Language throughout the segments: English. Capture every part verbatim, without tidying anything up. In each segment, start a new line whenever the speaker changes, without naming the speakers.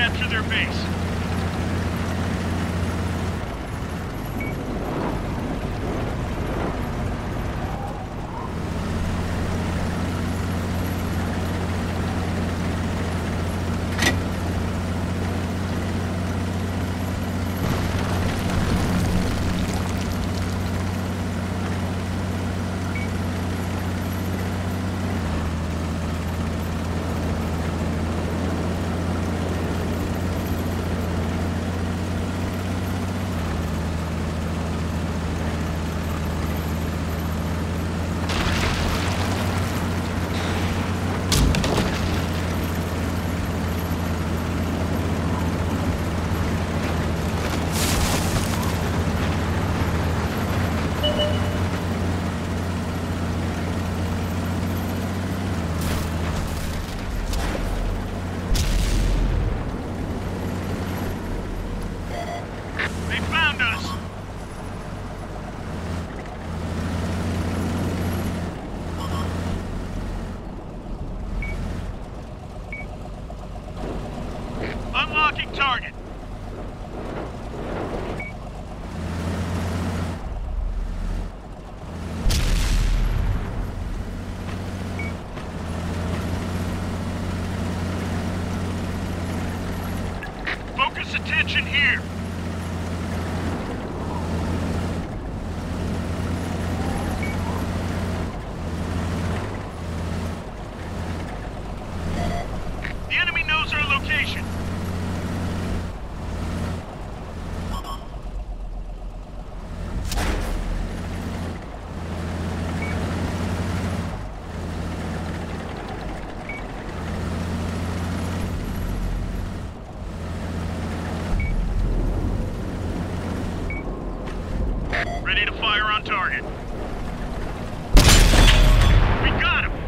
capture their base. Unlocking target. Focus attention here. The enemy knows our location. Ready to fire on target. We got him!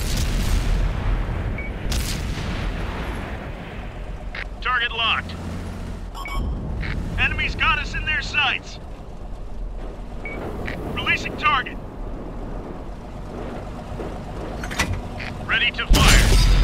Target locked. Enemies got us in their sights. Releasing target. Ready to fire.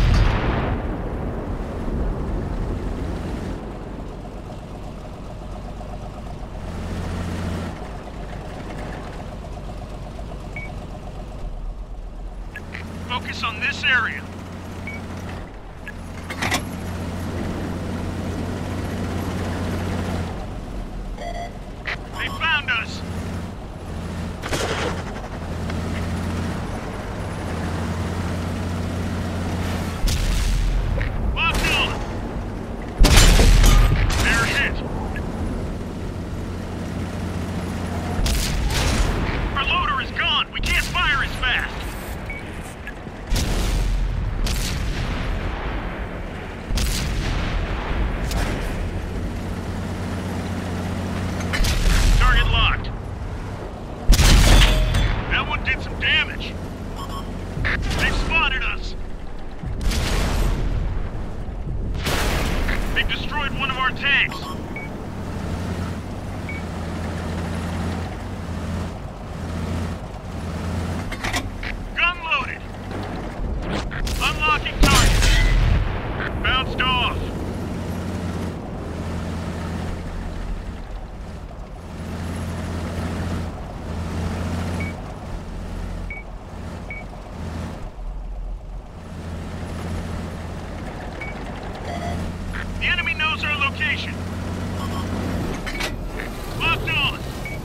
Focus on this area. They found us. Locked on. They're hit. Our loader is gone. We can't fire as fast. Did some damage. They've spotted us. They destroyed one of our tanks. Gun loaded. Unlocking target. Bounced off. The enemy knows our location. Locked on.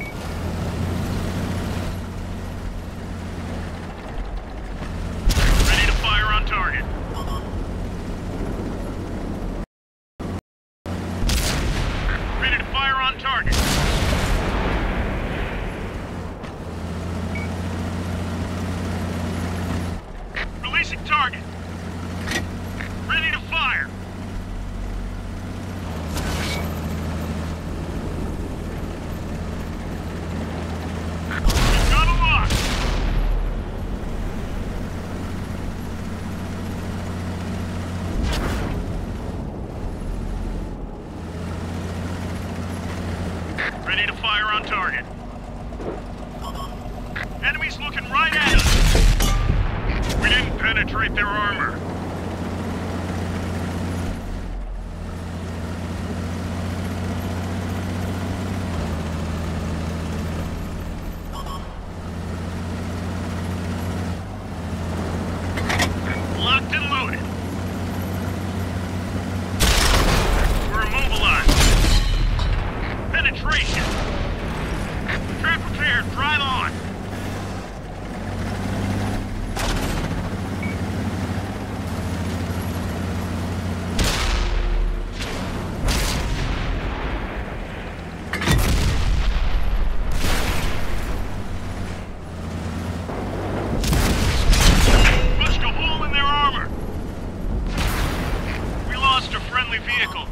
Ready to fire on target. Ready to fire on target. Releasing target. Ready to fire. Ready to fire on target. Enemies looking right at us. We didn't penetrate their armor. friendly vehicle.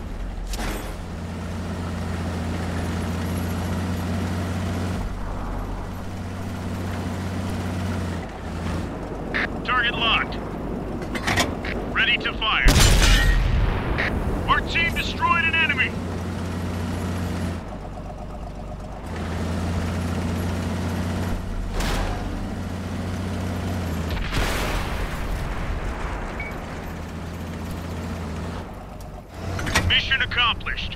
Target locked. Ready to fire. Our team destroyed an enemy. Mission accomplished.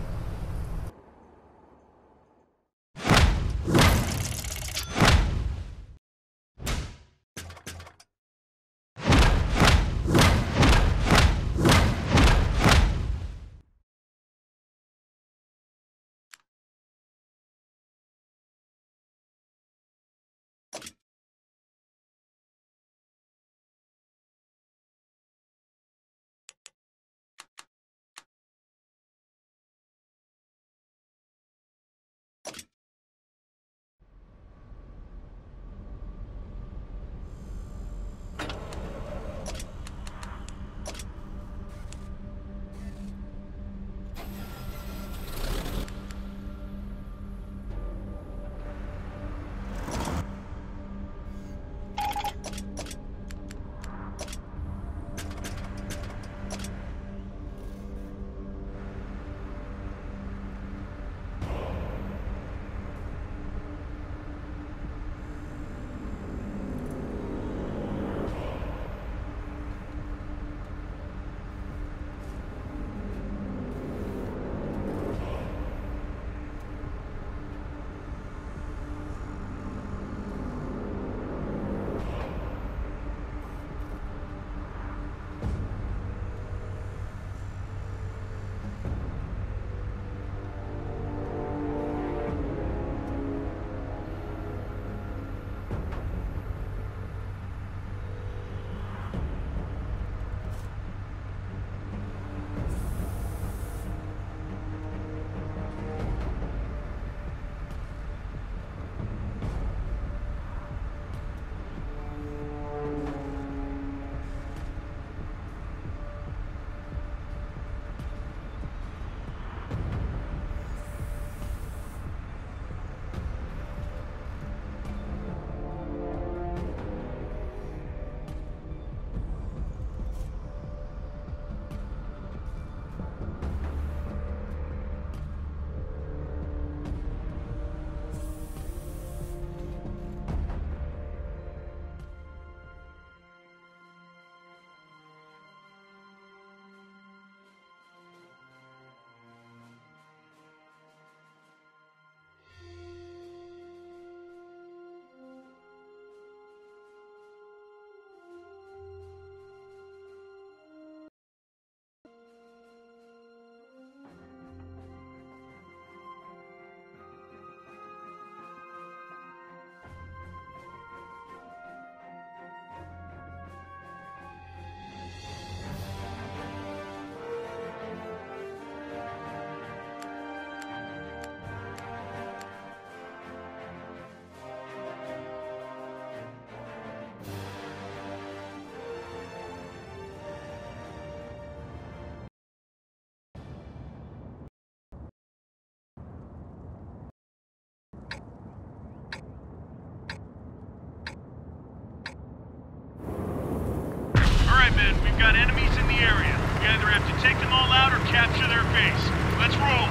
Men, we've got enemies in the area. We either have to take them all out or capture their base. Let's roll.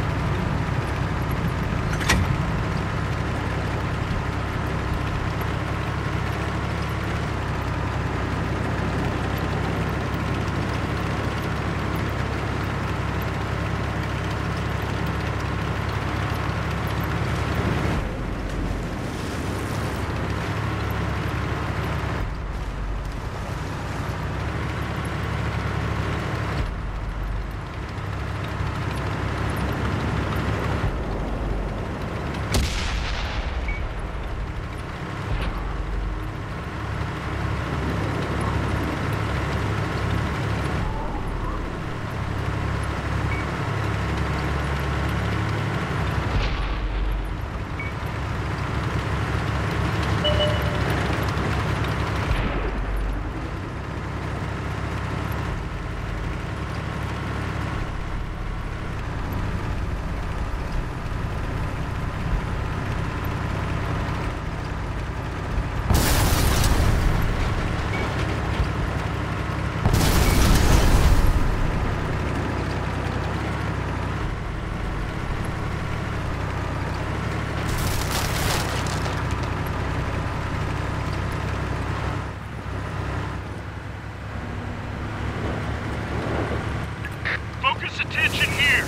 attention here.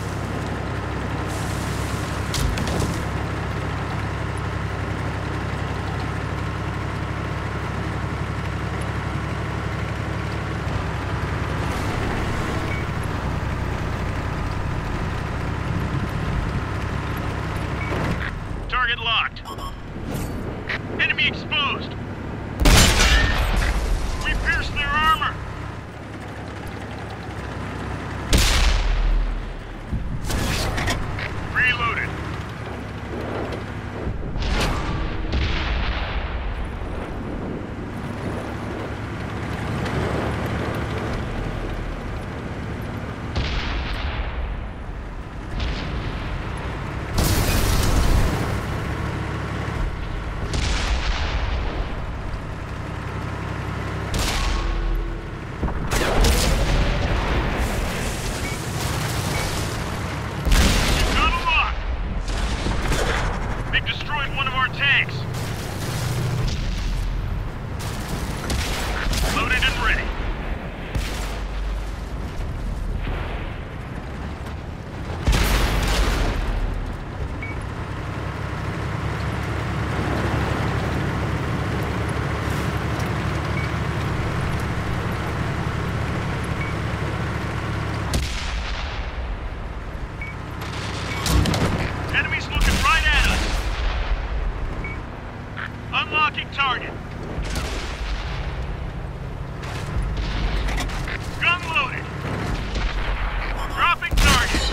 Target locked. Enemy exposed. We pierced their armor. Reloaded. Tanks. Loaded and ready. Enemies looking right at us. Unlocking target. Gun loaded. Dropping target.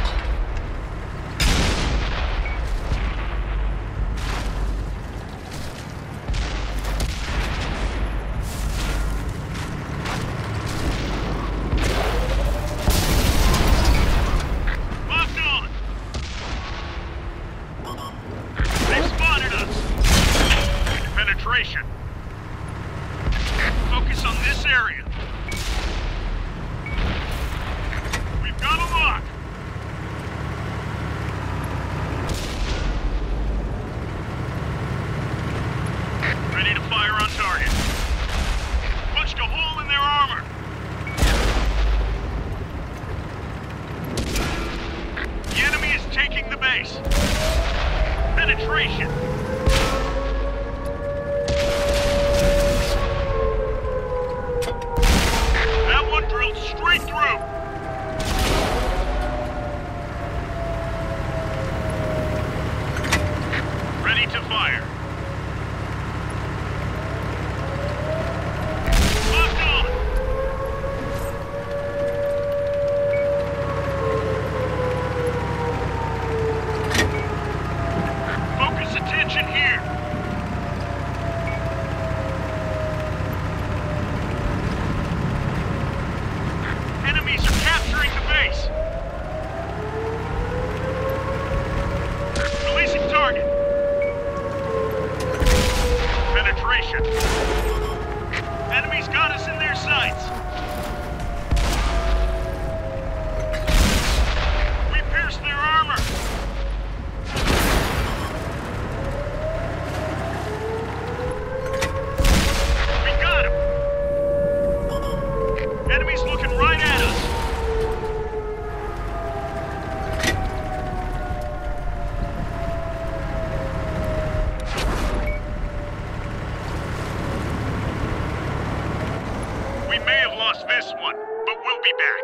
Locked on. They spotted us. Penetration. Focus on this area. We've got a lock. Ready to fire on target. Punched a hole in their armor. The enemy is taking the base. Penetration. Drilled straight through. Ready to fire. Locked on. Focus attention here. Enemies are capturing the base. Releasing target. Penetration. Enemies got us in their sights. We pierced their armor. We got him. Enemies looking right at us. We may have lost this one, but we'll be back.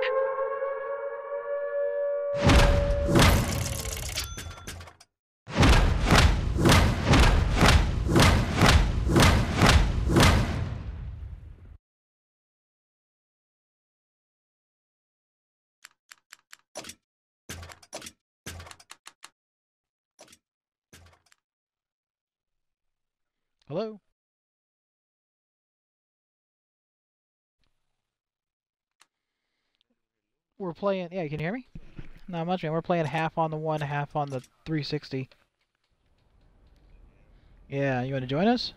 Hello? We're playing... Yeah, you can hear me? Not much, man. We're playing half on the one, half on the three sixty. Yeah, you want to join us?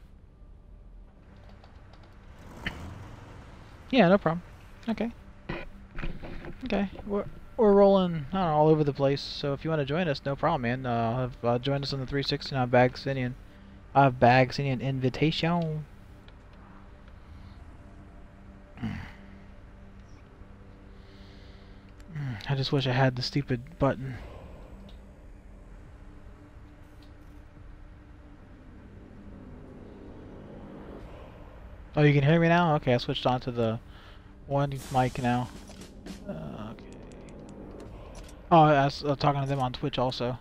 Yeah, no problem. Okay. Okay. We're, we're rolling, I don't know, all over the place, so if you want to join us, no problem, man. Uh, have, uh, join us on the three sixty, and I have Bags sending you, I have Bags sending you an invitation. I just wish I had the stupid button. Oh, you can hear me now? Okay, I switched on to the one mic now. Uh, okay. Oh, I was uh, talking to them on Twitch also.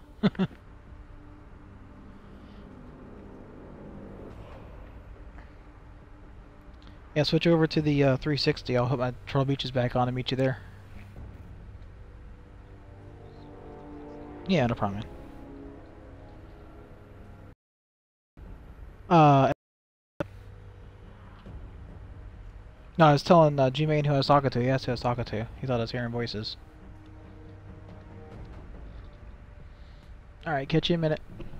Yeah, switch over to the uh, three sixty. I'll hope my Turtle Beach is back on and meet you there. Yeah, no problem, man. Uh, no, I was telling uh, G-Main who I was talking to. He asked who I was talking to. He thought I was hearing voices. Alright, catch you in a minute.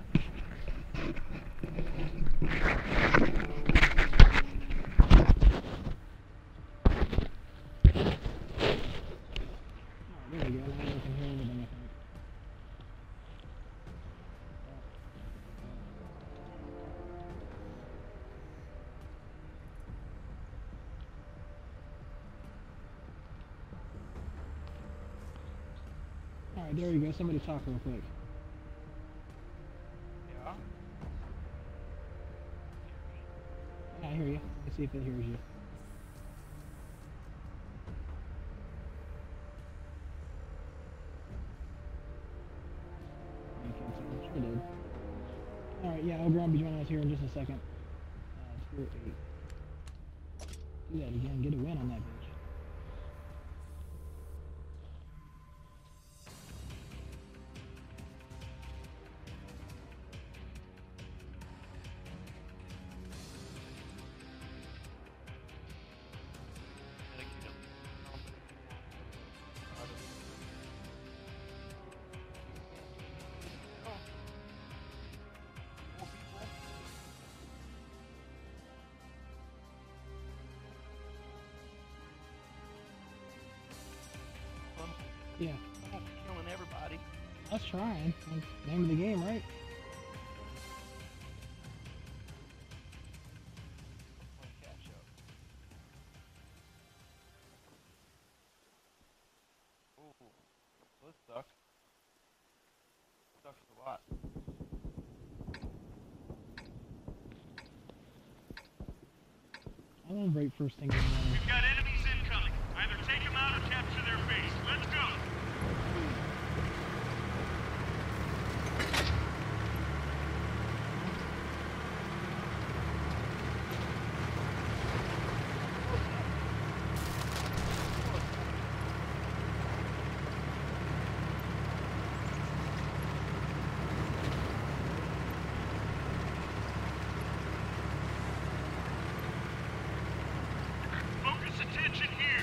There we go. Now I can hear everything, I think. Alright, there you go. Somebody talk real quick.
Yeah?
Yeah, I hear you. Let's see if it hears you. Sure did. Alright, yeah, Ogre will be joining us here in just a second. Uh, tier eight. Do that again. Get a win on that bitch. Yeah.
I'm not killing everybody.
Us trying. That's the name of the game, right?
Let's catch up. Ooh, this sucks. Sucks a lot.
I want to break first thing in the morning.
We've got enemies incoming. Either take them out or capture their base. Let's go. Focus attention here.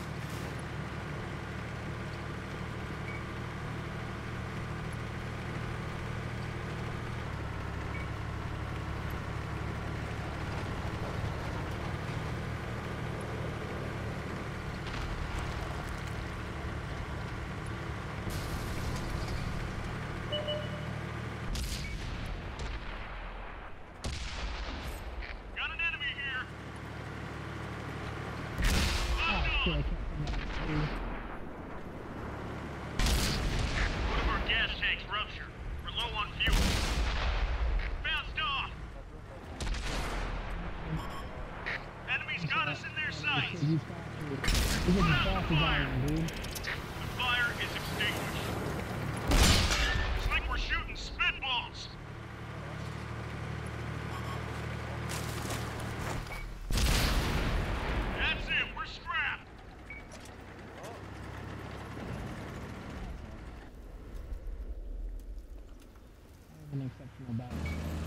Got an enemy here.
Yeah, I can't come out.
One of our gas tanks ruptured. We're low on fuel. Bounced off. Enemies got us in their sights.
He's faster. He's as fast as I am, dude.
The fire is extinguished. It's like we're shooting spitballs. That's it. We're scrapped.
That was an exceptional battle.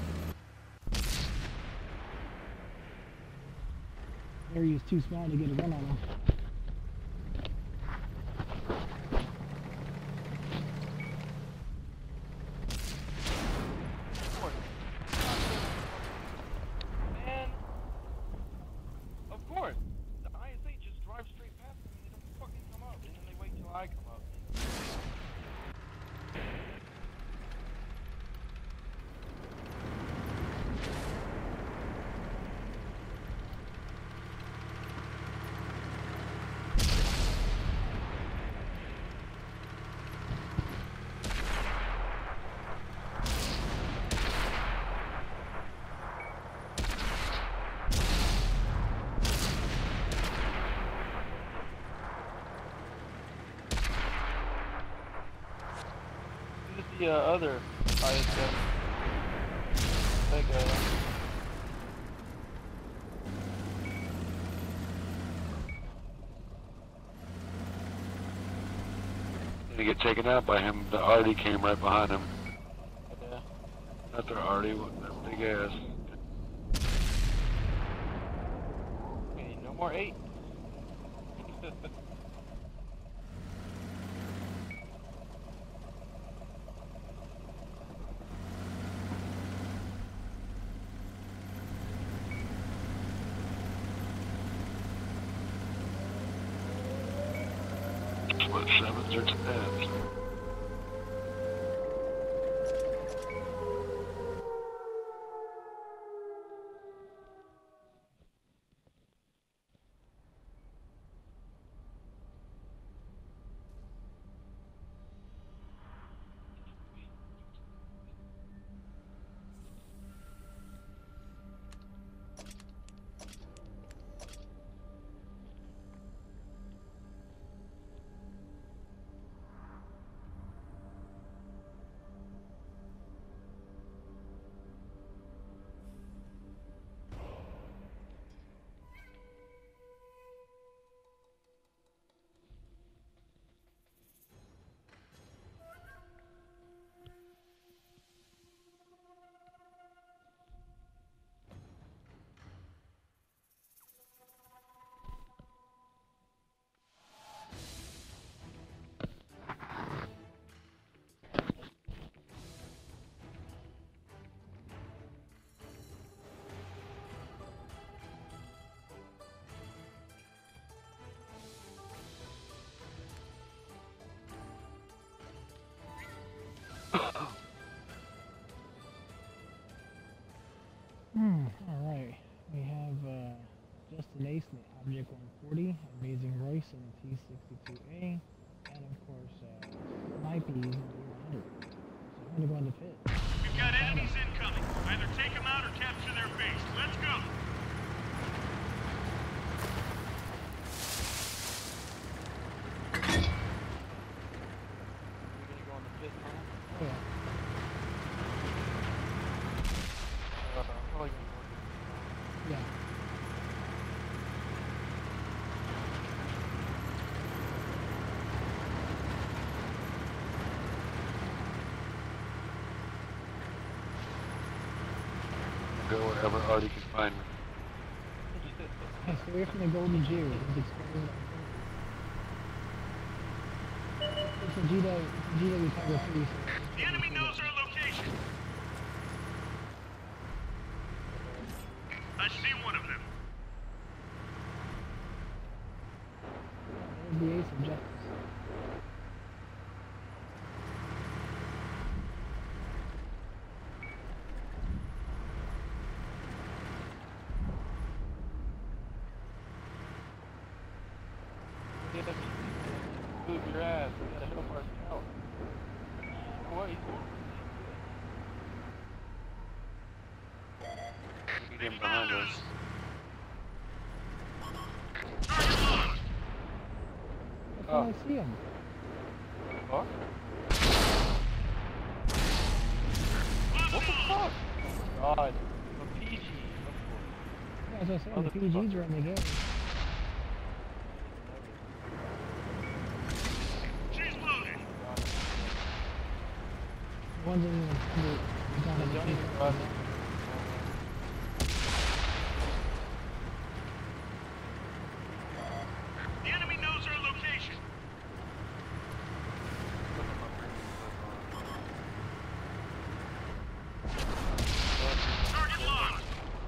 Area is too small to get a run on him.
Man, of course. The I S A just drives straight past them and they don't fucking come up. And then they wait till I come up. the uh, other I S F. That guy.
Did he get taken out by him? The Artie came right behind him.
Yeah.
Not the Artie, that big ass.
Hey, no more eight.
What, sevens or tens?
Hmm, alright. We have uh, Justin Ace in the Object one forty, Amazing Royce in the T sixty-two A, and of course, uh, Snipey in the E one hundred. So I'm gonna go into pit.
We've got enemies incoming. Either take them out or capture their base. Let's go.
We're gonna go on the pit now.
Oh, yeah.
Uh, I'm probably gonna go.
Yeah.
Go wherever Artie can find me.
Hey, stay away from the golden Jew. He's exploding. It's a G W, it's a G W Tiger three.
The enemy knows our location. I see one of them.
There's the Ace of Justice.
Get up, move your ass. We gotta help our scout. You know what? He's doing
Get him behind us.
Target locked.
How can I see him?
fuck?
What the
fuck? God. A P G.
Yeah, as I said, the P Gs are in the game.
She's loaded.
The ones in the under, the
Don't
the
even run.
The enemy knows our location. Target locked.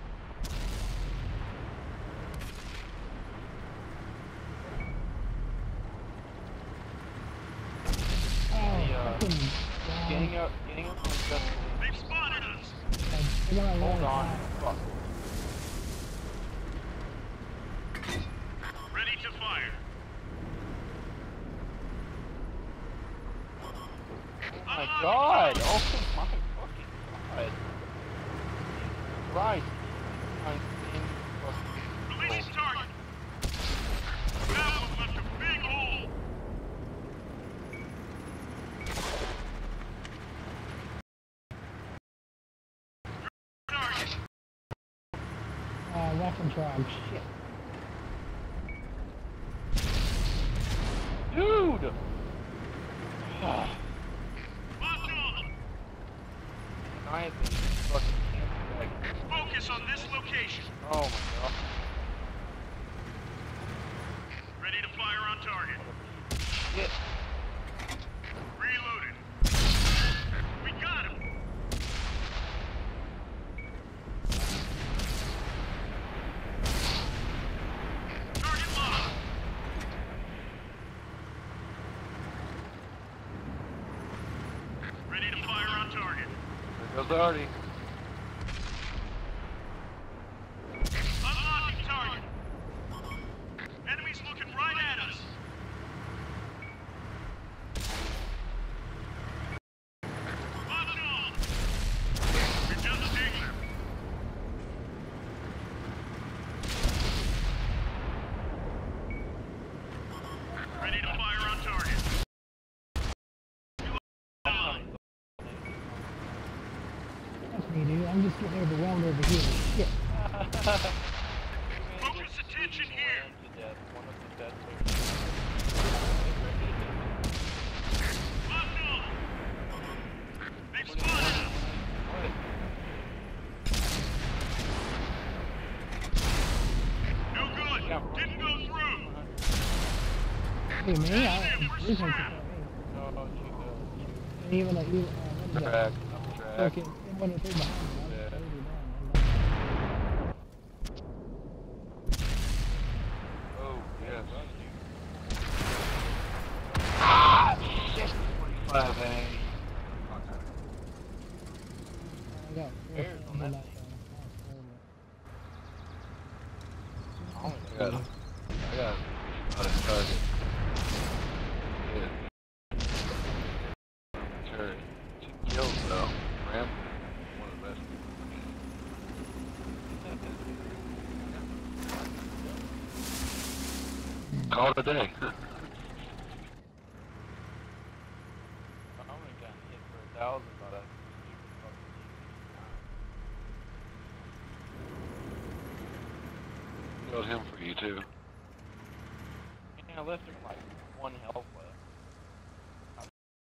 Oh,
The, uh,
fucking
Gang up, gang up on Justin.
They've spotted us.
They're gonna
Hold
roll
on.
it.
Fuck.
Ready to fire.
Oh my god! Oh my fucking god! Christ! I'm in fucking
Release target. That one left a big hole.
fucking tribe. Shit.
Dude!
Lock on!
I have to fucking cancel back.
Focus on this location.
Oh my god.
Ready to fire on target.
Shit.
Reloaded. We got him. Target locked. Ready to fire on target.
There goes Artie.
Unlocking target. Enemies looking right at us. Locked on. We just taken him. Ready to fire on target.
That's me, dude. I'm just getting overwhelmed over here. Shit.
Focus attention here.
To death. One of the dead
Locked on. They've spotted us. No good. Didn't go through.
Hey, man, I,
We're
this one's
scrapped.
No, she does.
and even like you, uh, what is that?
Track. I'm track.
Fucking, and when it's behind me, I was
Yeah.
totally down.
Oh, yes. Ah, shit. forty-five, eh?
I got
Bears on that
that.
I got, I got out of target. Yeah. Sure. Two kills though. Ram, one of the best. Call it a day.
Hmm.
I only got hit for a thousand, but I
Killed him for you too.
yeah, I left him like one health left.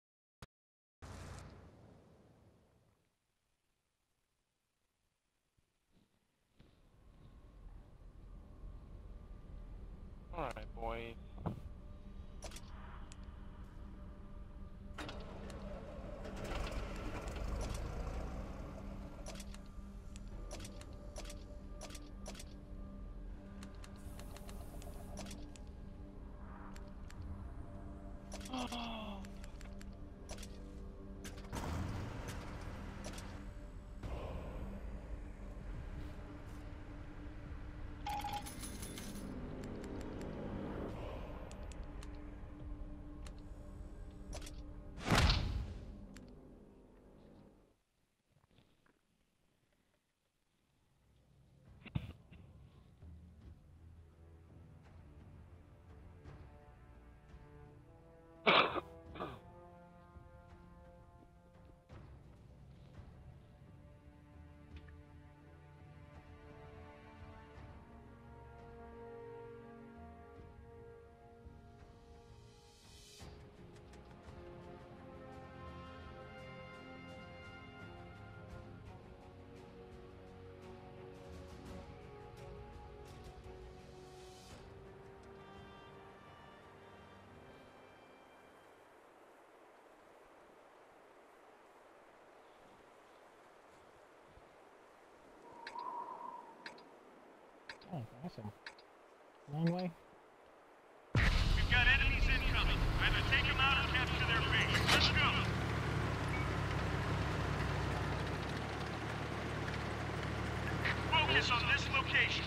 Alright, boys.
Oh, awesome. Long way.
We've got enemies incoming. Either take them out or capture their base. Let's go. Focus on this location.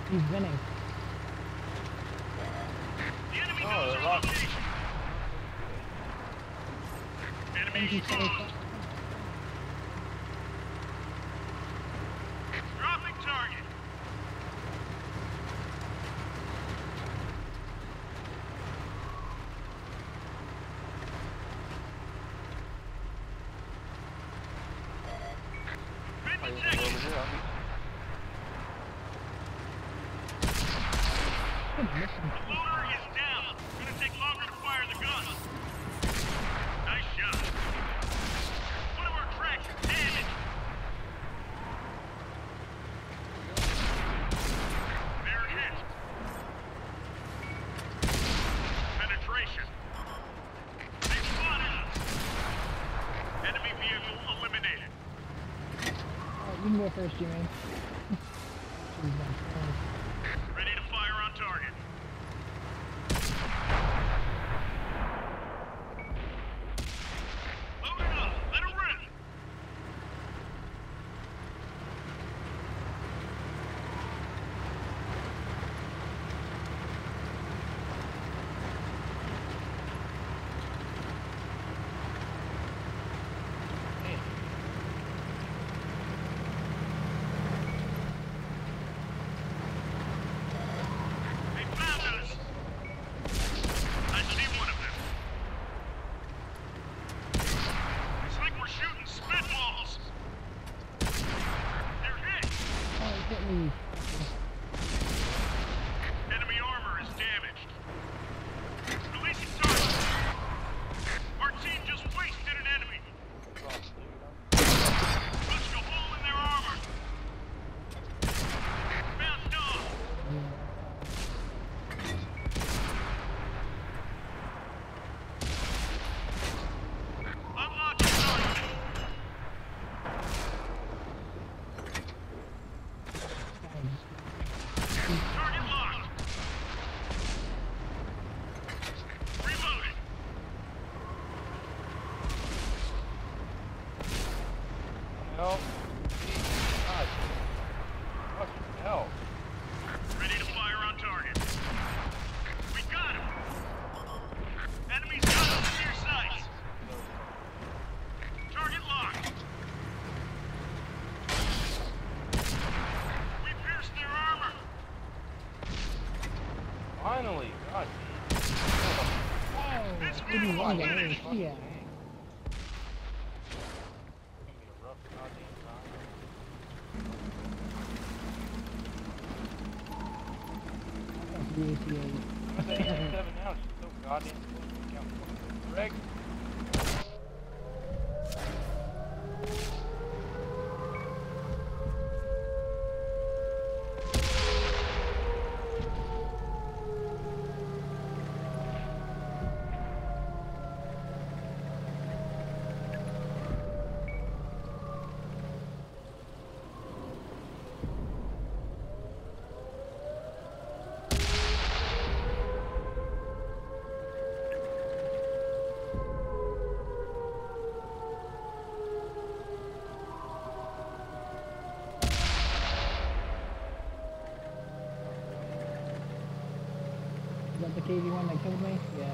He's winning.
The enemy
Oh,
knows
they're
our
locked.
location. Enemy
Thank you,
exposed.
sir.
Dropping target. Been
Oh, you're
detected.
over here. I'll
Good mission.
The loader is down. Gonna take longer to fire the gun. Nice shot. One of our tracks is damaged. They're hit. Penetration. They spotted us. Enemy vehicle eliminated.
Alright, you can go first, G-Man. Jeez, I'm sorry.
Ready to fire on target. Load it up. Let it rip. They found us. I see one of them. It's like we're shooting spitballs. They're hit.
Oh, he hit me.
Enemy armor is damaged. Releasing target. Our team just wasted an enemy. Punched a hole in their armor. Found dog. Unlock the target. Target locked. Reloading.
Help. God. Fucking hell.
Ready to fire on target. We got him. Enemies got us near sights. Target locked. We pierced their armor.
Finally. God.
Oh,
This
eighty-one
vehicle
damage.
finished.
Yeah.
It's gonna be a rough goddamn time.
That's the A T A.
I'm at eighty-seven now. She's so goddamn close to count fucking Greg.
Is that the K V one that killed me? Yeah.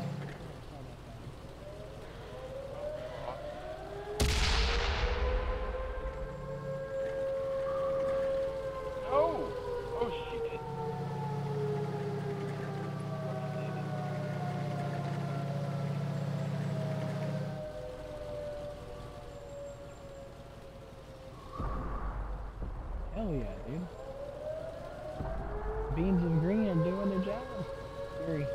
No! Oh shit!
Hell yeah, dude. Beans and green are doing their job. Scary.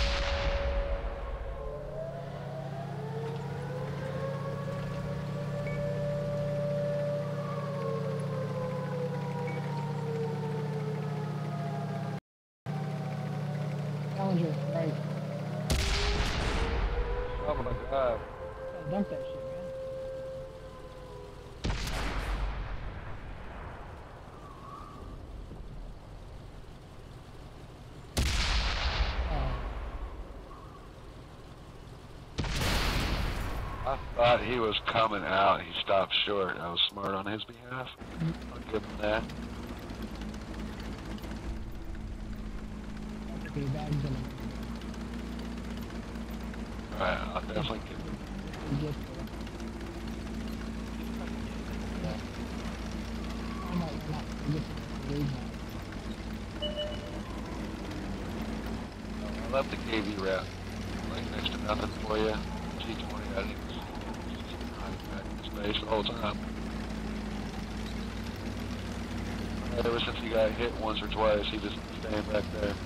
Challenger, right.
Oh my god.
Gotta dump that shit, man.
I thought he was coming out. He stopped short. I was smart on his behalf. I'll give him that.
Okay, bags in them.
Alright, I'll definitely get them.
You get there. I might run out to get to the raid now.
I left the K V wrap like next to nothing for you. G twenty, I think it's hiding back in space the whole time. Ever since he got hit once or twice, he just staying back there.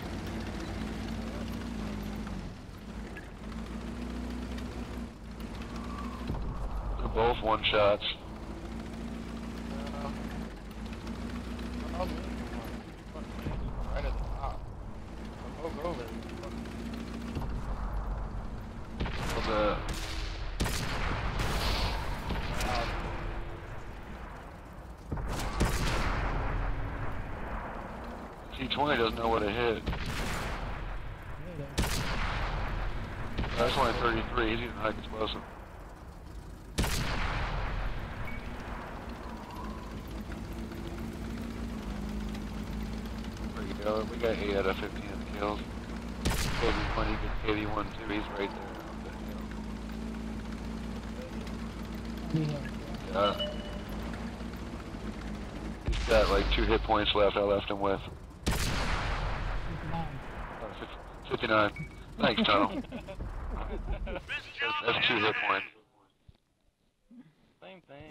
They're both one shots.
Uh, I'll move fucking right at the top. I'll go over it.
Well, the G twenty doesn't know where to hit. That's only thirty-three. He's using high explosive. There you go. We got eight out of fifteen kills. K V one, he gets K V one too. He's right there on the hill. Yeah. He's got like two hit points left. I left him with. fifty-nine. Thanks, Tunnel. That's, that's two hit points.
Same thing.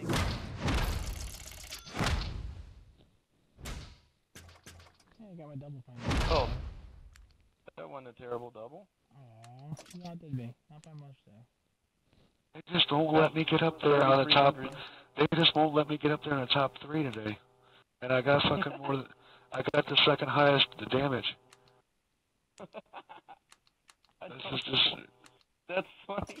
Yeah, I got my double final.
Oh. That wasn't a terrible double.
Aww. No, it did be. Not by much, though.
They just won't let me get up there on the top. They just won't let me get up there in the top three today. And I got fucking more. Than, I got the second highest the damage. This is just.
That's funny.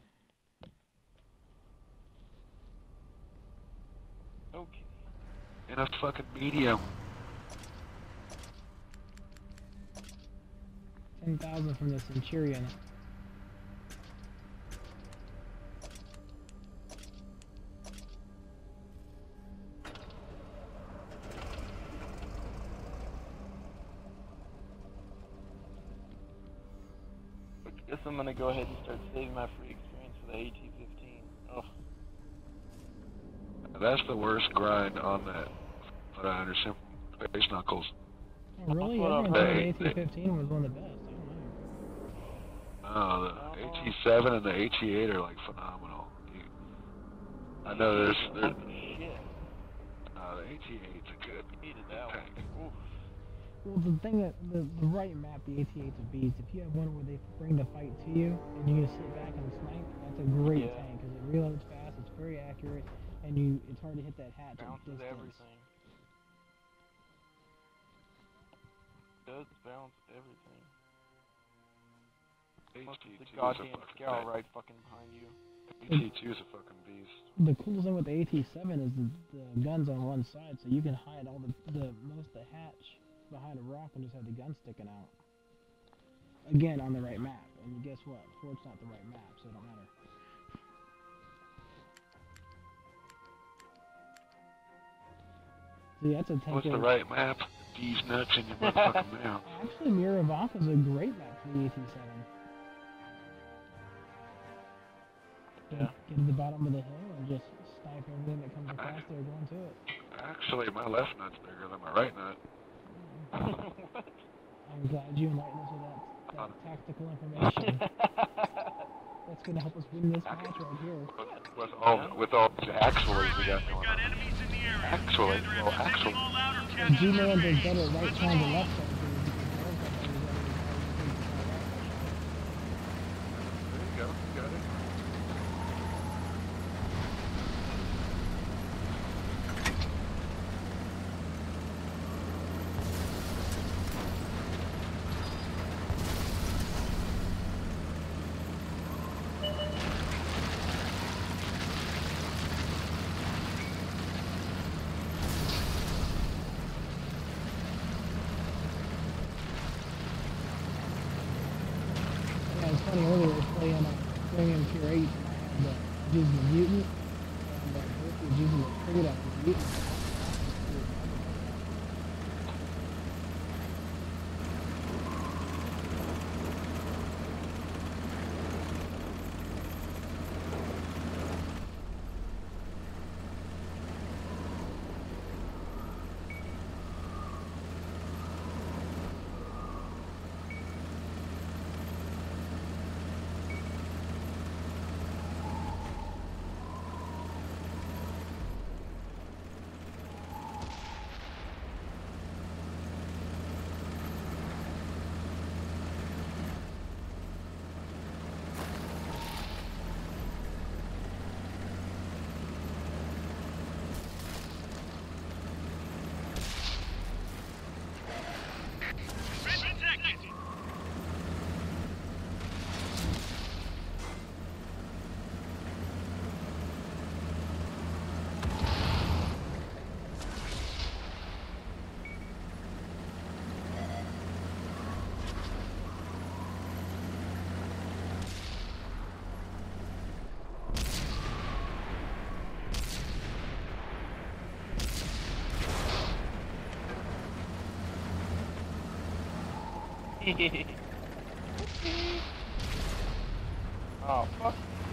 Okay.
In a fucking medium.
ten thousand from the Centurion.
I guess I'm gonna go ahead and start saving my free experience for the A T fifteen. Oh.
That's the worst grind on that. But I understand from Space Knuckles.
Oh, really?
Well,
Everyone thought the
they-
A T fifteen was one of the best. I don't know.
Oh, the A T seven and the A T eight are like phenomenal. You, I know there's. there's
Shit.
uh, the A T eight's a good
Hated that one.
tank.
Oof.
Well, the thing that the, the right map the A T eight's a beast. If you have one where they bring the fight to you and you can sit back and snipe, that's a great
Yeah.
tank because it reloads fast, it's very accurate, and you it's hard to hit that hatch at
Bounces
distance.
everything. Does bounce everything. Plus
A T
the
two is a
goddamn
fucking
scout
tank.
right fucking behind you.
A T two is a fucking beast.
The coolest thing with the A T seven is the, the guns on one side, so you can hide all the, the most of the hatch behind a rock and just have the gun sticking out. Again, on the right map. And guess what? Fort's not the right map, so it don't matter. See, that's a tank.
What's the
that-
right map? These nuts in your motherfucking mouth.
Actually, Miravok is a great map for the A T seven. Get,
Yeah.
get to the bottom of the hill and just snipe everything that comes across there going to it.
Actually, my left nut's bigger than my right nut.
What?
I'm glad you enlightened us with that, that tactical information. That's going to help us win this match right here.
With, with all with all these actually we got
We've
going
got
on.
enemies in the area.
Actually,
Either
well,
have to take
actually.
them all out or
And
catch
G-Man
them.
does better right
Let's
side than
move.
left side. because
There you go. You got it.
Yeah, it's funny, earlier I was playing uh, Premium Tier eight, and I had uh, using the Mutant, and uh, Rick was using the Trigger out the Mutant.
Oh, fuck.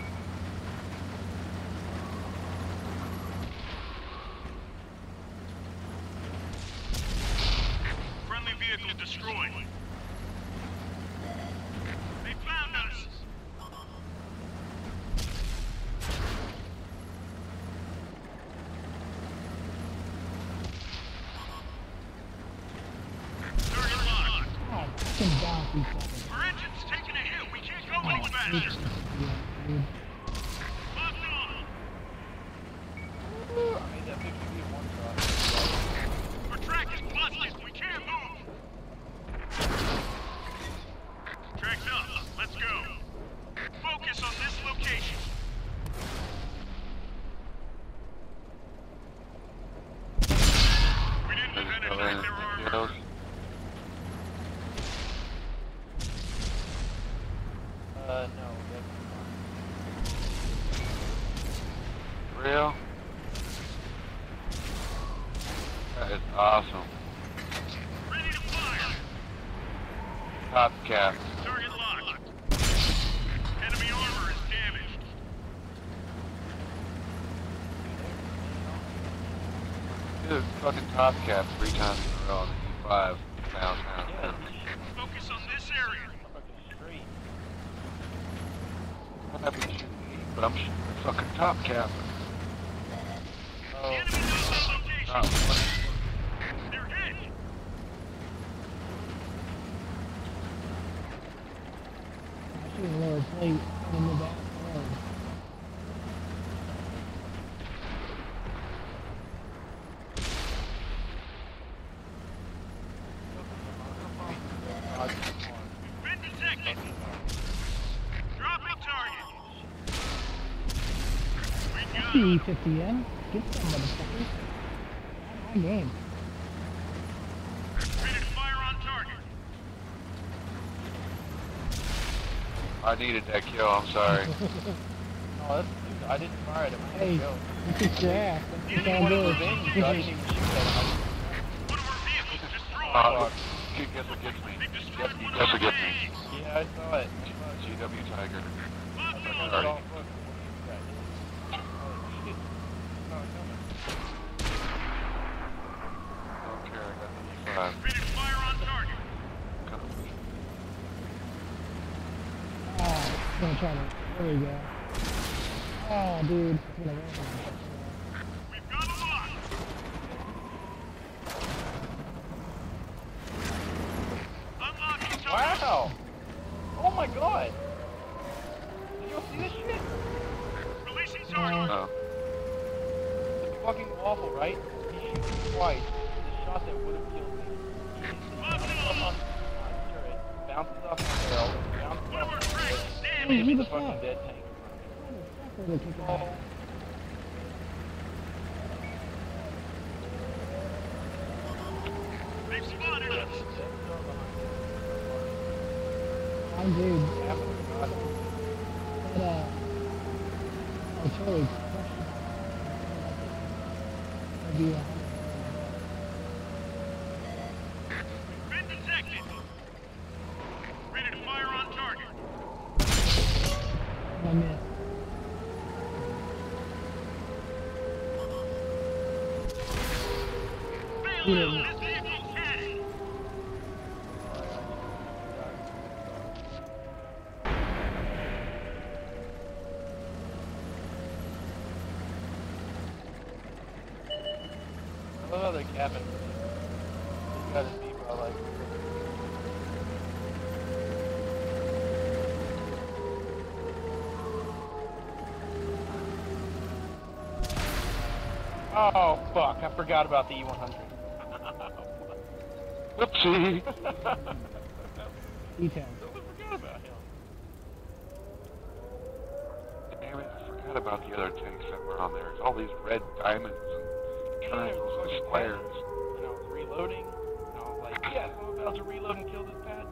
Friendly vehicle destroyed. They found us. Target locked.
Oh, fucking donkey fucking.
Our engine's taking a hit. We can't go any
Oh,
faster.
Jesus, dude.
Locked on.
I made that picture be one shot.
Our track is busted. We can't move. Track's up. Let's go. Focus on this location. We didn't
There's no
penetrate their
anything
armor.
else.
Uh, no, that's
Real? That is awesome.
Ready to fire.
Top cap.
Target locked. Enemy armor is damaged.
Dude, fucking top cap three times in a row on the E five. Pounds, pounds,
Yeah,
pounds.
Focus on this area.
fucking straight.
I'm not shooting me, but I'm shooting the fucking top cap.
The
Oh,
enemy knows our location.
Not funny.
They're hit.
I should have lower plate in the back row.
God, come on.
Been detected. Dropping target. We got
P
him.
fifty M. Get some motherfuckers. Not my game.
Ready to fire on target.
I needed that kill, I'm sorry.
No, that's, dude, I didn't fire it. It was
Hey,
a go.
you kicked your ass. That's
You
what
didn't
I'm
want to
doing.
revenge, so I didn't even shoot that.
One of our vehicles destroyed.
Uh, guess what gets me?
They destroyed one
Guess
of
what
our
gets me?
tanks.
Yeah, I saw it.
G W Tiger.
Locked
I
on.
saw it. Fuck. Oh, shit. It's not coming.
I don't care, I got the E five.
Ready to fire on target.
Come.
Oh, it's gonna try to. There we go. Oh, dude. It's gonna rain.
We've got a lock. Unlocking target.
Wow! Oh my god! Did you see this shit?
Releasing target.
Oh.
The fucking waffle, right? He shoots me twice. The shot that would have killed me. He hits the
Locked
bounces up on
on.
the turret, bounces off the barrel, bounces
One of
off
our
the
tracks
turret,
is
Hey,
and
damaged.
who
hits
the
the fucking
fuck?
dead tank.
Motherfucker, they kicked
Oh,
it.
They've spotted us.
I'm dude.
half of the god.
That, uh. Artillery crushed it. Maybe a
Been detected. Ready to fire on target.
I missed.
Fail out. This vehicle's headed.
I love how they're capping. He's got his beep out like. Oh fuck! I forgot about the E one hundred.
Whoopsie!
Details.
Totally forgot about him.
Damn it, I forgot about the other tanks that were on there. It's all these red diamonds and triangles and squares.
And I was reloading, and I was like, yes, I'm about to reload and kill this pad.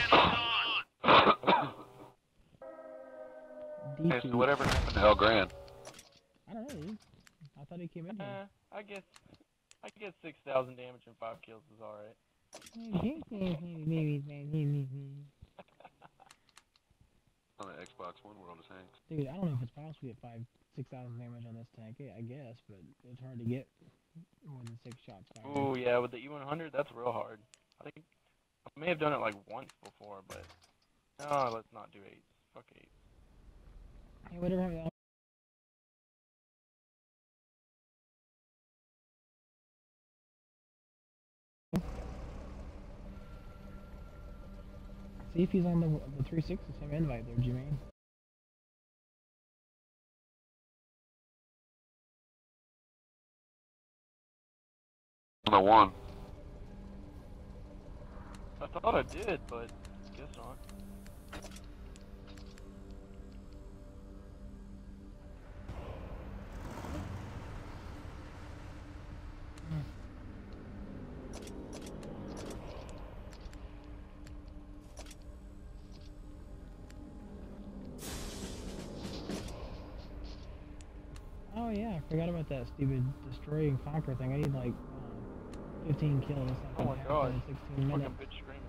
D
Hey,
two.
so whatever happened to El Gran?
I don't know, dude. I thought he came in here.
Uh, I guess, I guess six thousand damage and five kills is alright.
On the Xbox One world is Hanks.
Dude, I don't know if it's possible to get five, six thousand damage on this tank. Yeah, I guess, but it's hard to get more than six shots fired.
Oh yeah, with the E one hundred, that's real hard. I think I may have done it like once before, but no, let's not do eights. Fuck eights.
Hey, whatever happened to See if he's on the the three sixty. Same invite there, Jermaine.
On the one.
I thought I did, but guess not.
Oh yeah, I forgot about that stupid destroy and conquer thing. I need like um, fifteen kills.
Oh my god.
In sixteen
Fucking
minutes.
bitch screaming.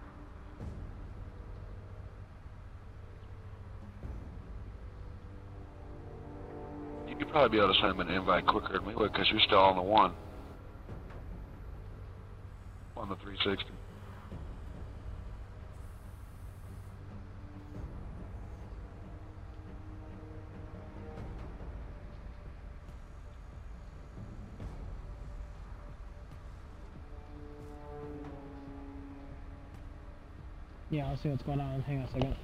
You could probably be able to send him an invite quicker than we would because you're still on the one. On the three sixty.
Yeah, I'll see what's going on. Hang on a second.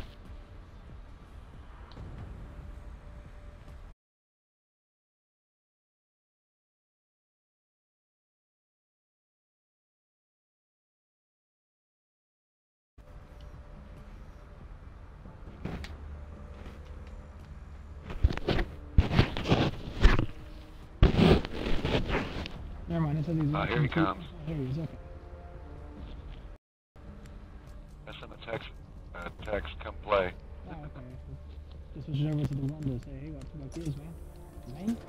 Never mind, it said he's
Uh, here he comes.
Oh, here he is, okay.
I sent a text. Uh, text, come play.
Oh, okay. Just switching over to the one to say, hey, what's about this, man? Man?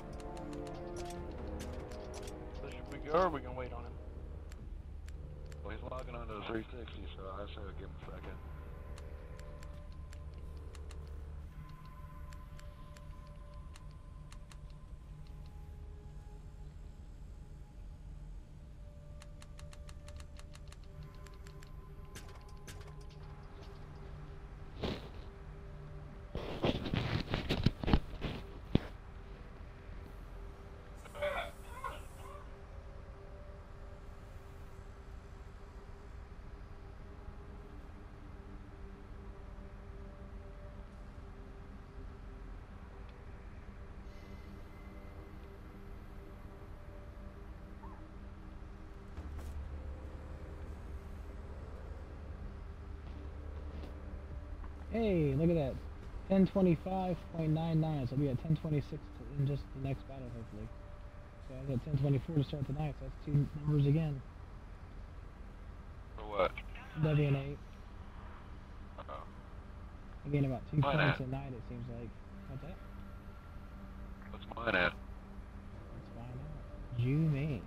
So should we go or are we gonna wait on him?
Well, he's logging onto the three sixty, so I say I'll give him a second.
Hey, look at that. ten twenty-five point nine nine, so we'll be at ten twenty-six in just the next battle, hopefully. So I was at ten twenty-four to start the night, so that's two numbers again.
For what?
W and eight.
Uh-oh.
I gain about two
Mine
points
at?
a night, it seems like. What's that?
What's mine at?
Let's find out. Jumaine.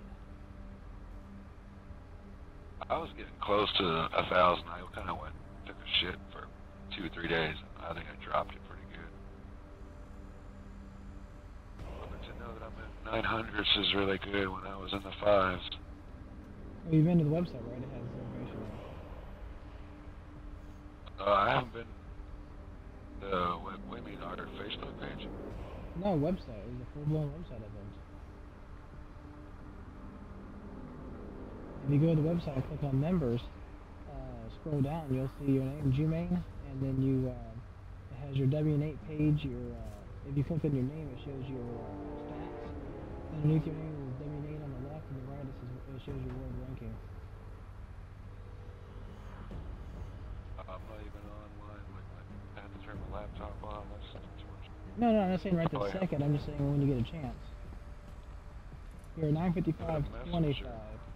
I was getting close to a thousand. I kind of went, took a shit for two or three days. I think I dropped it pretty good. But to know that I'm in nine hundreds is really good when I was in the fives.
Well, you've been to the website, right? It has information
Uh, I haven't been to, what, what do you mean, our Facebook page?
there. No, website. It was a full-blown website, I think. If you go to the website and click on members, uh, scroll down, you'll see your name, Jumaine, and then you, uh, it has your W and eight page, your, uh, if you click on your name, it shows your uh, stats. Underneath your name is W and eight on the left, and the right it, says, it shows your world ranking.
I'm not even online. Like, I had to turn my laptop on. That's too much.
No, no, I'm not saying right this
Oh, yeah.
second, I'm just saying when you get a chance. You're nine fifty-five twenty-five.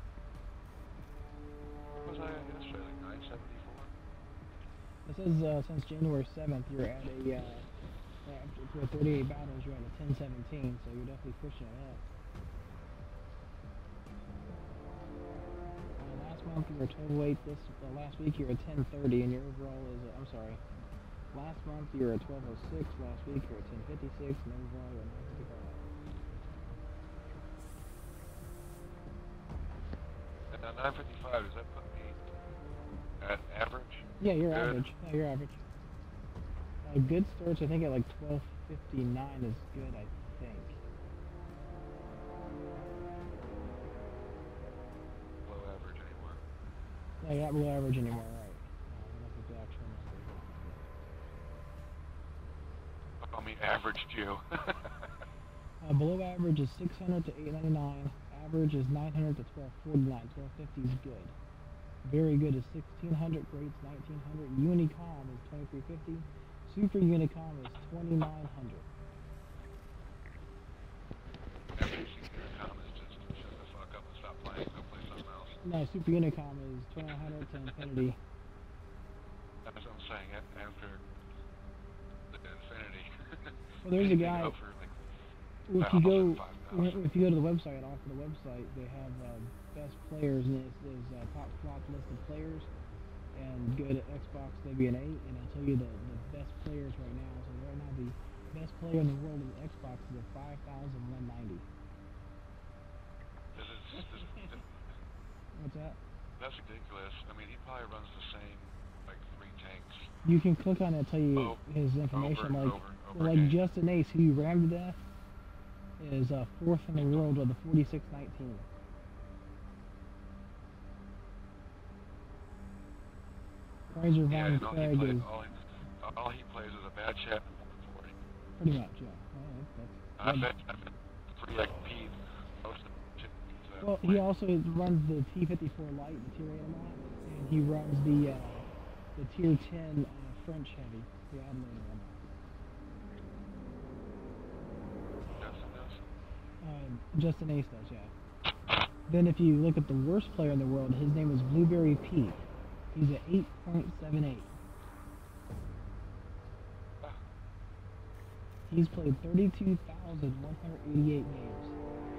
What was I at yesterday? Like nine seventy-four?
It says uh, since January seventh, you're at a, uh, after for thirty-eight battles, you're at a ten seventeen, so you're definitely pushing it up. Uh, last month you were twelve oh eight. This uh, last week you were ten thirty, and your overall is uh, I'm sorry. Last month you were at twelve oh six. Last week you were at ten fifty-six, and overall you're at nine fifty-five.
And now nine fifty-five, does that put me at average?
Yeah, you're
Good.
average. Yeah, you're average. Uh, good starts, I think, at like twelve fifty-nine is good, I think.
Low average anymore.
No, you're not below average anymore, right? Uh, I'm gonna look at the actual numbers.
Call me average Jew.
Uh, below average is six hundred to eight ninety-nine. Average is nine hundred to twelve forty-nine. twelve fifty is good. Very good is sixteen hundred. Great's nineteen hundred. Unicom is twenty-three fifty. Super Unicom is twenty-nine hundred.
Average Unicom is just shut the fuck up and stop playing. Go play something else.
No, Super Unicom is twenty-nine hundred to Infinity.
That's what I'm saying. a- After the Infinity.
Well, there's a
Anything
guy.
up for, like,
Well, if
I
you go,
almost said five thousand.
if you go to the website, off of the website, they have uh, best players, and it says uh, top flop list of players, and go to Xbox W N A, and it'll tell you the, the best players right now. So right now, the best player in the world in Xbox is at five thousand one ninety.
This is, this, this,
What's that?
that's ridiculous. I mean, he probably runs the same, like, three tanks.
You can click on it, tell you
Oh,
his information.
over,
like,
over, over
like
again.
Justin Ace, who you rammed to death, is uh, fourth in the world with a forty-six nineteen. Fraser
Yeah,
Von
and all he,
Craig
play,
is
all, he, all he plays is a bad chat and one forty.
pretty much, yeah. Well, that's,
I
that's,
bet, I bet three X P most of the shit. uh,
well, he
play.
also runs the T fifty-four Light, the tier eight mod, and he runs the uh, the tier ten uh, French heavy, the Adelaide one.
Justin does?
Uh, Justin Ace does, yeah. Then if you look at the worst player in the world, his name is Blueberry Pete. He's at eight point seven eight. He's played thirty-two thousand one hundred eighty-eight games.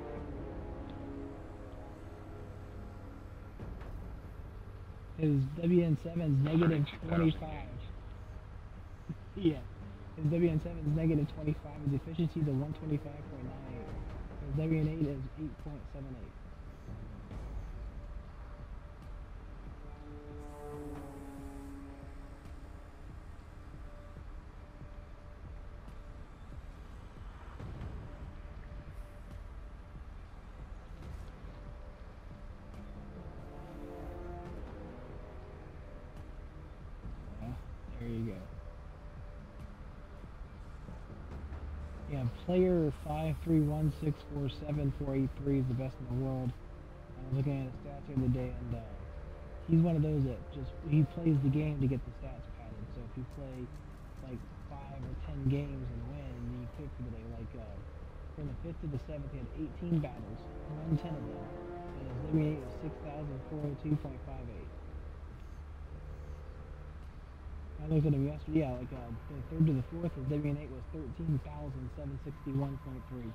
His W N seven is negative twenty-five. Yeah. His W N seven is negative twenty-five. His efficiency is a one twenty-five point nine eight. His W N eight is eight point seven eight. Yeah, there you go. Yeah, player five three one six four seven four eight three is the best in the world. I was looking at his stats the other day, and uh, he's one of those that just he plays the game to get the stats padded. So if you play like five or ten games and win, and then you quit for the day. Like uh, from the fifth to the seventh, he had eighteen battles, won ten of them, and his W eight was six thousand four hundred two point five eight. I looked at him yesterday. Yeah, like uh, the third to the fourth, his W N eight was thirteen thousand seven hundred sixty-one point three.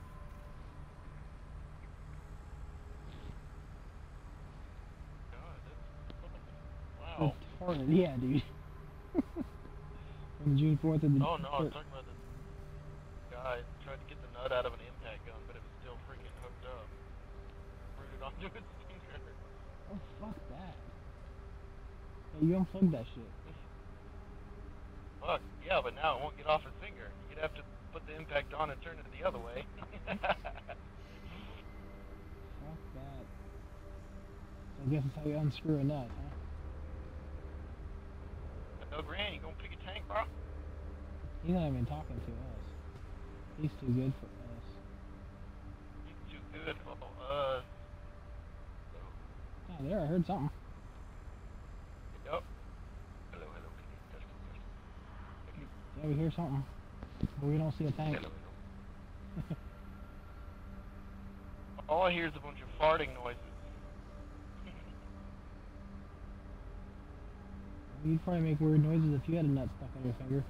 God, that's... Wow.
Retarded, yeah, dude. From June fourth to the.
Oh no, I'm
thir-
talking about the guy tried to get the nut out of an impact gun, but it was still freaking hooked up. Rooted onto his finger.
Oh fuck that. Hey, you unplugged that shit.
Fuck, yeah, but now it won't get off his finger. You'd have to put the impact on and turn it the other way.
Fuck that. So I guess that's how you unscrew a nut, huh?
No grand, you gonna pick a tank, bro?
He's not even talking to us. He's too good for us.
You too good for us.
Oh, there, I heard something.
Yup. Hello, hello, can you test it?
Yeah, we hear something. But we don't see a tank.
Hello, hello. All I hear is a bunch of farting noises.
You'd probably make weird noises if you had a nut stuck on your finger.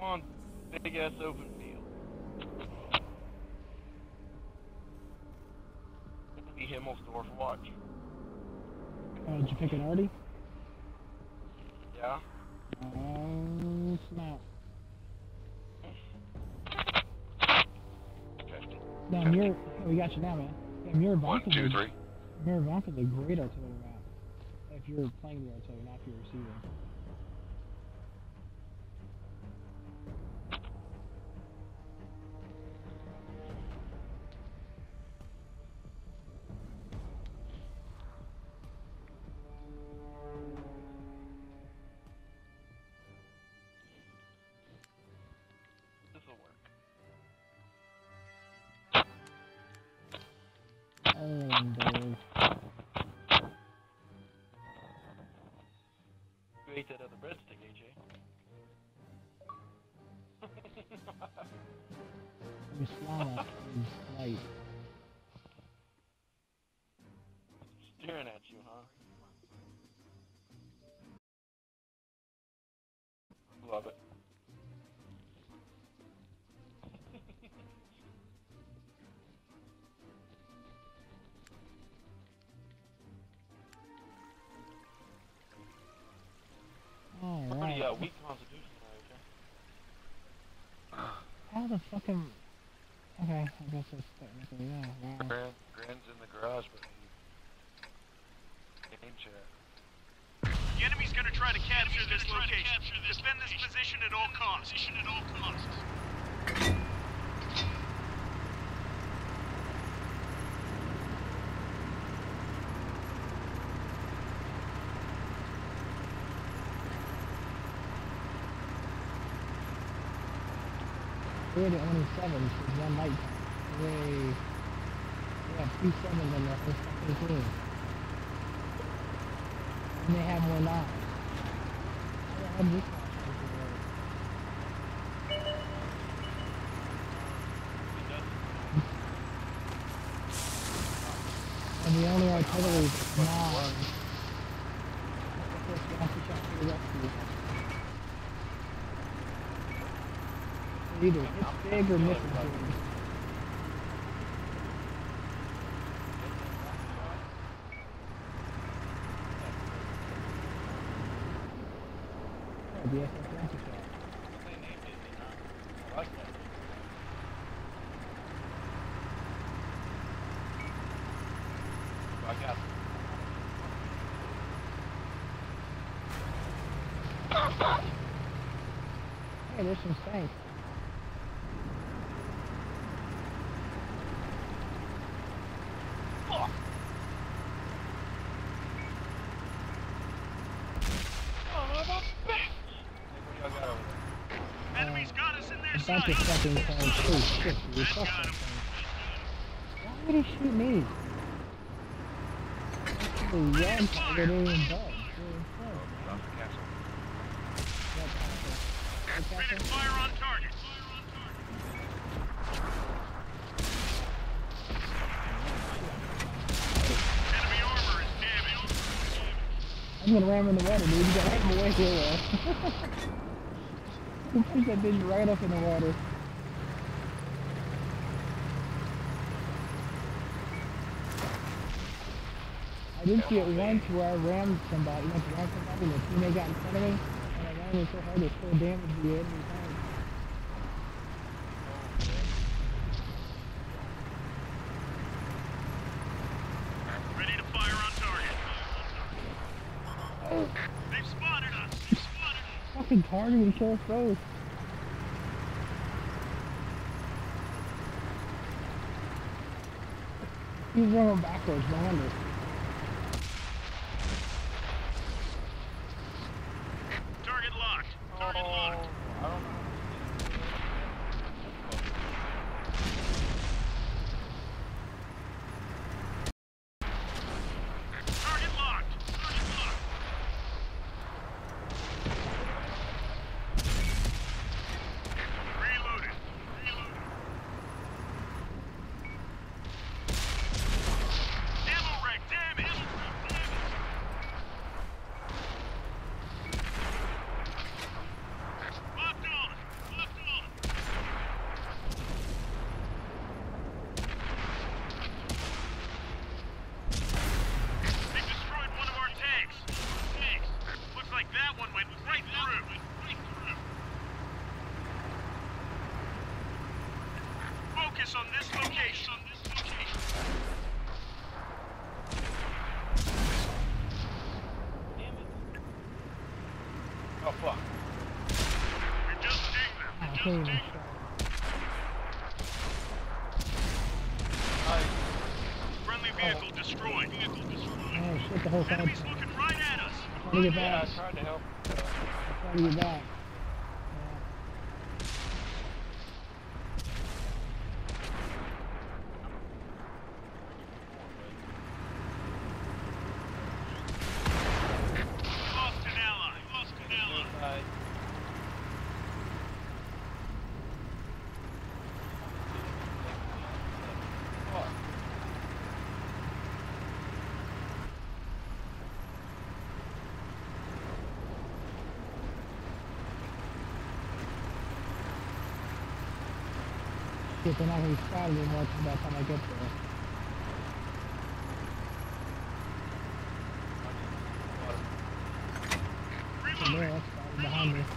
Come on, big ass open field. It'll be Himmelsdorf, watch.
Oh, did you pick it already?
Yeah?
Oh, snap.
Okay.
No, Mir, yeah, we got you now, man. Yeah, Mir
One,
Ivanka's
two,
a-
three.
Mir Ivanka's a great artillery map. If you're playing the artillery, not if you're receiving.
This'll work.
Oh, Dave.
You ate that other breadstick, A J.
Ruslana is light.
Staring at you, huh? Love it. Pretty
Alright.
uh, weak constitution there, A J.
How the fucking... Okay, I guess that's technically, yeah, wow.
Grand, Grand's in the garage, but he game chat.
The enemy's gonna try to capture this location. Defend this position at all costs. Position at all costs.
We're the only sevens, there's one light. Hooray. We have two sevens on the first fucking team. And they have more nines. I don't have this much. And the only artillery is nine. That's the first round shot for the rescue. Either it's big or missing big. Oh, the S S launcher shot.
I like that. I got
Hey, there's some stank.
Enemy's got us in their
A bunch of
sights.
fucking things. Oh shit, dude. Fuck that thing. Why would he shoot me? Actually, young target ain't even bug.
Around the castle.
Ready to fire on target. Enemy armor is damaged.
I'm gonna ram in the water, dude. You gotta hit him away here, though. Push that bitch right up in the water. I did see it once where I rammed somebody, went to ram somebody, and the teammate got in front of me, and I rammed him so hard it still damaged the enemy tank.
Ready to fire on target.
Oh,
They've spotted us. They've spotted us.
fucking target, we kill us both. He's running backwards, no wonder.
Target locked. Target locked.
I don't know.
Target locked. Target locked. Reloaded. Reloaded. Ammo rack damage. That one went right through. Right through. Focus on this location. On this location.
Damn it. Oh, fuck.
You're just ding them.
I
You're
can't
just
even
ding them.
Nice.
Friendly vehicle destroyed. Vehicle destroyed.
Oh shit, the whole side.
Enemies looking right at us.
Trying to get
Yeah,
back.
I tried to help.
Trying to get back.
We lost an ally. We lost an ally.
Suicide. Fuck.
Shit, they're not gonna be spotted anymore by the time I get there. So
Reloading.
there, that's spotted behind me.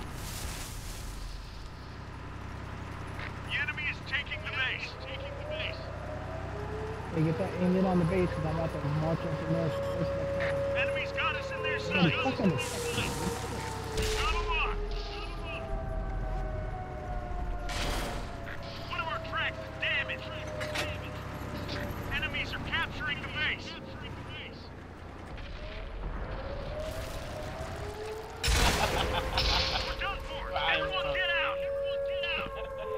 The enemy is taking the base. Taking the base.
Hey, get that aimed in on the base because I'm about to march up to North Coast.
Enemies got us in their
Holy
sights.
fuck on the
Got 'em locked. Got 'em locked. One of our tracks is damaged. Enemies are capturing the base. Capturing the base. We're done for. Everyone get out. Everyone get out.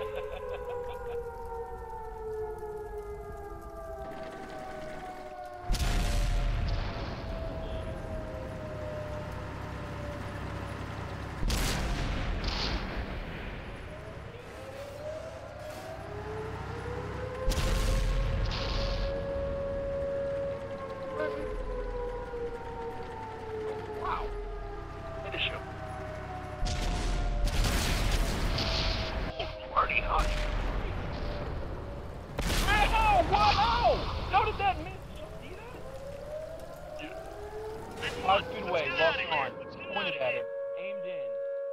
Wow. Finish him. Party hot. Oh, what? Oh! How did that miss? Did you see that?
Big
Oh,
one.
good
Let's
way.
get
Locked
outta here.
on.
Let's get
Pointed
outta
at
here.
him. Aimed in.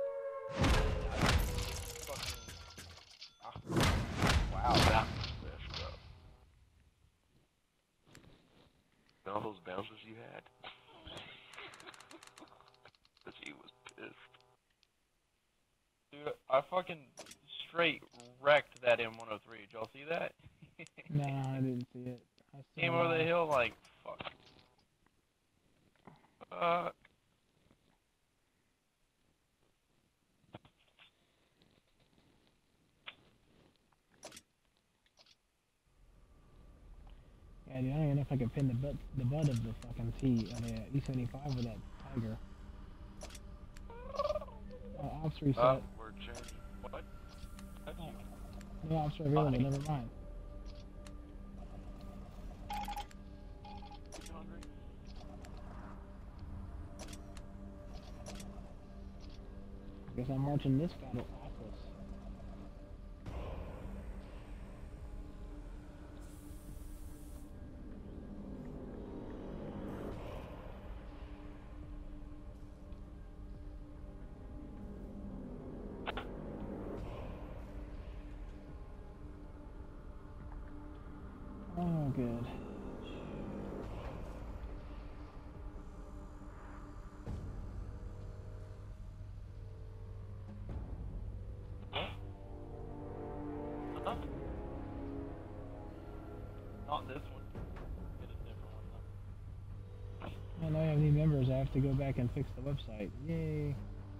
Fucking. Ah. Wow, that was messed up.
All those bounces you had. Cause he was pissed.
Dude, I fucking straight wrecked that M one oh three. Did y'all see that?
No, I didn't see it. I still
Came over the
alive.
hill like, fuck. Fuck.
Yeah, dude, I don't even know if I can pin the butt, the butt of the fucking T, uh, the E seventy-five with that Tiger. Oh, ops reset.
Uh, we're changing. What? That's you.
No ops are available,
Hi.
never mind.
You hungry?
Guess I'm marching this battle Atlas. Oh, good.
Huh? Not this one. Get a different one though.
I know I have new members. I have to go back and fix the website. Yay.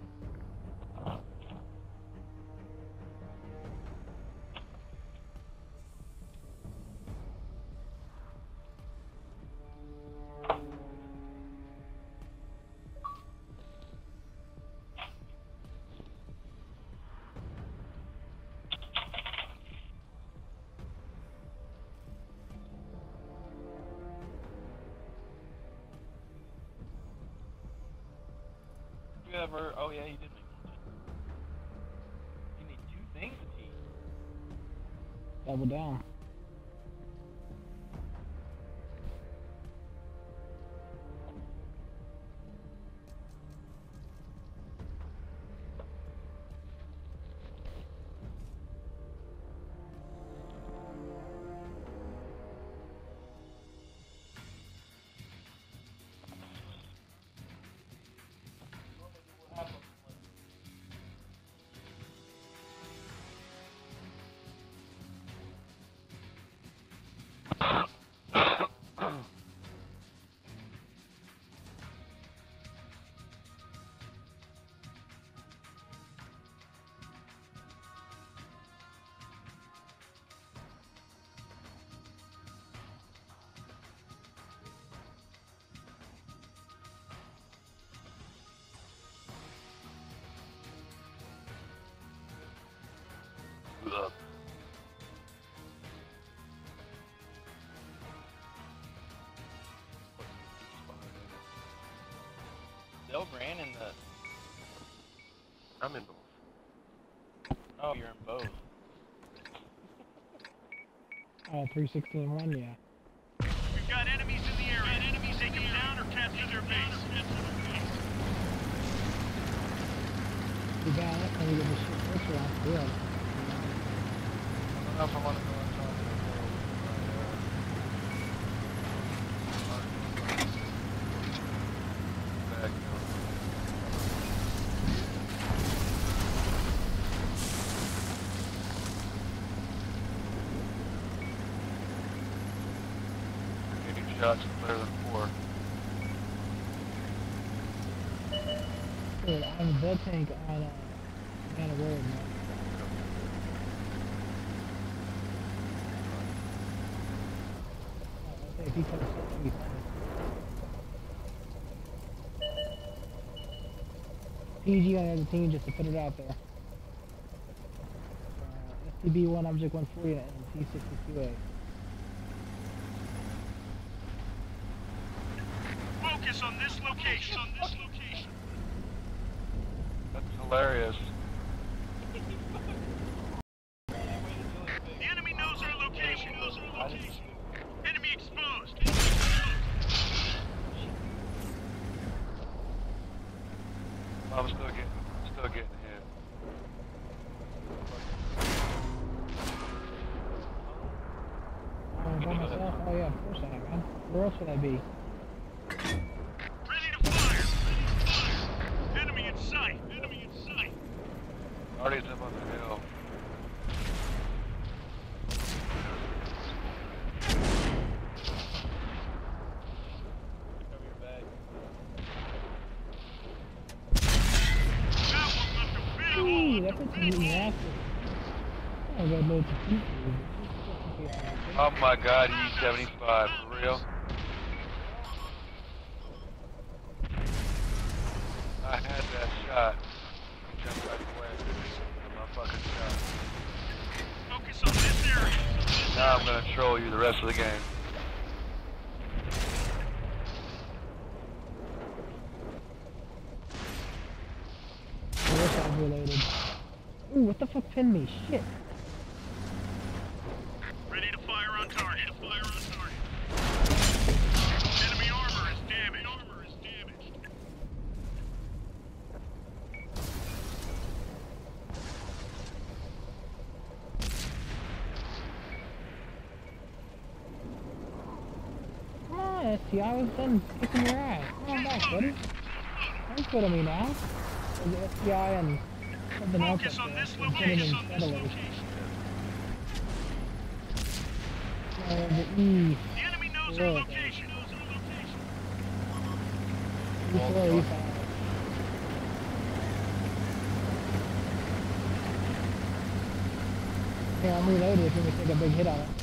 You ever? Oh yeah, you did make one. You need two things to eat.
Double down.
Ugh.
Del ran in the.
I'm in both.
Oh, you're in both.
Oh, three sixteen one, yeah.
We've got enemies in the area. Enemies take them down or capture their base.
You got it, and you get the shit picture off the field.
I don't know if I want to go on top of the hill. Back hill. Eight shots is better than four.
Dude, I'm a bed tank on uh, Savannah Road, man. Oh, okay, if he comes to me, P G on the other team just to put it out there. Uh, S T B one Object one forty and T sixty-two A.
Focus on this location. On this location.
That's hilarious.
The enemy knows our location. Knows our location. Enemy exposed.
I'm still getting, still getting hit.
Oh, by myself? Oh yeah, of course I am, man. Where else would I be?
Ready to fire. Ready to fire. Enemy in sight. Enemy in sight.
Artie's up on the hill.
Cover your back.
That one left a big hole.
Ooh,
Left
that
a
puts
big
me
hole.
nasty. I got no defeat.
Oh my god, E seventy-five, for real? I had that shot. Jumped right away. My fucking shot.
Focus on this area.
Now I'm gonna troll you the rest of the game.
I wish I was related. Ooh, what the fuck pinned me? Shit.
Ready to fire on target. Fire on target. Enemy armor is damaged. Armor is damaged.
Come on, S T I was done kicking your ass. Come on back, buddy. Don't put on me now. There's S T I and something else
Focus
up
on
there.
this
Lieutenant
location. On this
Settlers.
location.
Uh, the E.
The enemy knows our
Really?
location. Knows our location.
E four, E five. Yeah, I'm reloaded if you want me to take a big hit on it.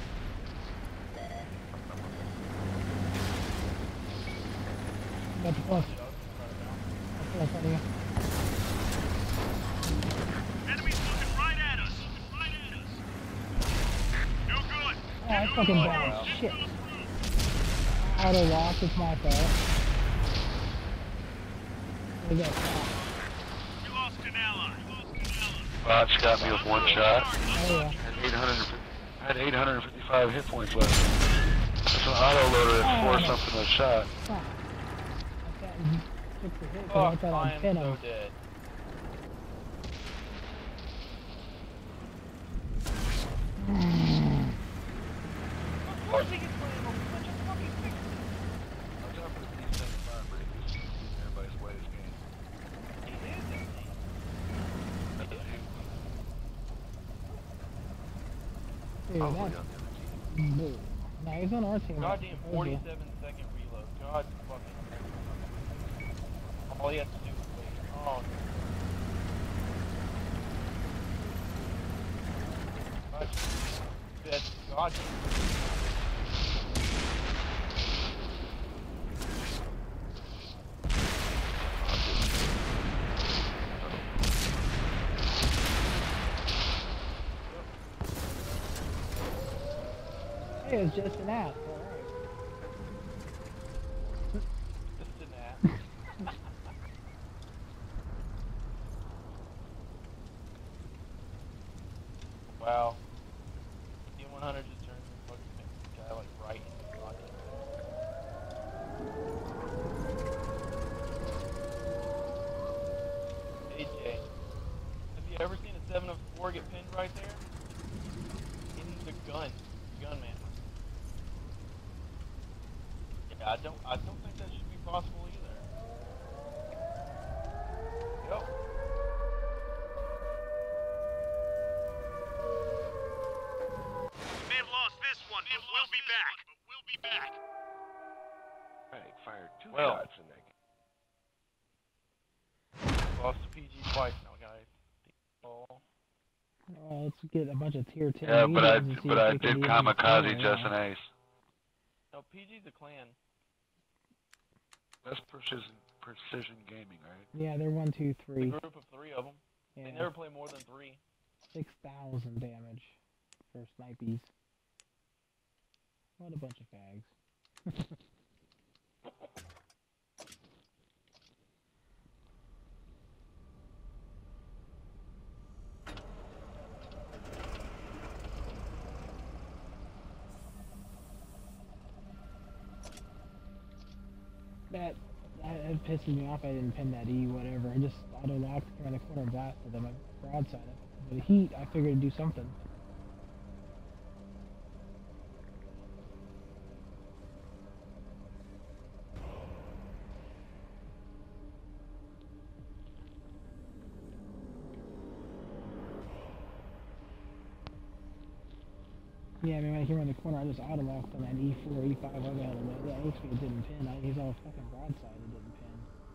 Got the plus. That's in front of you.
Enemy's looking right at us. Looking right at us. No good.
Oh, I fucking died. Shit. Auto lock, it's my fault. We got shot.
We lost an ally. We lost an ally.
Botch got me with one shot.
Oh yeah.
Had eight hundred, I had eight hundred fifty-five hit points left. That's an auto loader at four something a shot.
Fuck. I thought you took the hit 'cause
Fuck,
I thought
I
I'd
am
pin
so
him.
dead. Of course he gets playing over such a fucking thing.
Watch out for the T seventy-five breakers. Everybody's way this game.
He is this thing.
That's a few.
Dude,
Probably on
that's
the other team.
boo. Nah, he's on our team.
Goddamn
Told you.
forty-seven second reload. God fucking. All he has to do is wait. Oh. God, that's goddamn.
Hey, it's just an app. Alright.
Just an app. Wow. D one hundred just turned the fucking guy like right in the pocket. A J, have you ever seen a seven oh four get pinned right there? In the gun. Gunman. Yeah, I don't I don't think that should be possible either. Yo.
May have lost this one, but we'll be back. But we'll be back.
Right, fired two
Well.
shots in that game.
Lost to P G twice now, guys. Oh.
Well, let's get a bunch of tier ten.
Yeah, but I
mediums and see
but
if
I
we can
did
even
kamikaze
score,
just
yeah.
an ace.
No, P G's a clan.
That's precision precision gaming, right?
Yeah, they're one, two,
A
three.
group of three of them. They
Yeah,
never play more than three.
six thousand damage for snipies. What a bunch of fags. That, that it pisses me off. I didn't pin that E, whatever. I just auto locked around the corner, and blasted them. I broadside it. With the heat, I figured it'd do something. Yeah, I mean, when I came around the corner, I just auto locked on that E four, E five, whatever the hell it was. That H P it didn't pin. I, he's all fucking broadside, it didn't pin.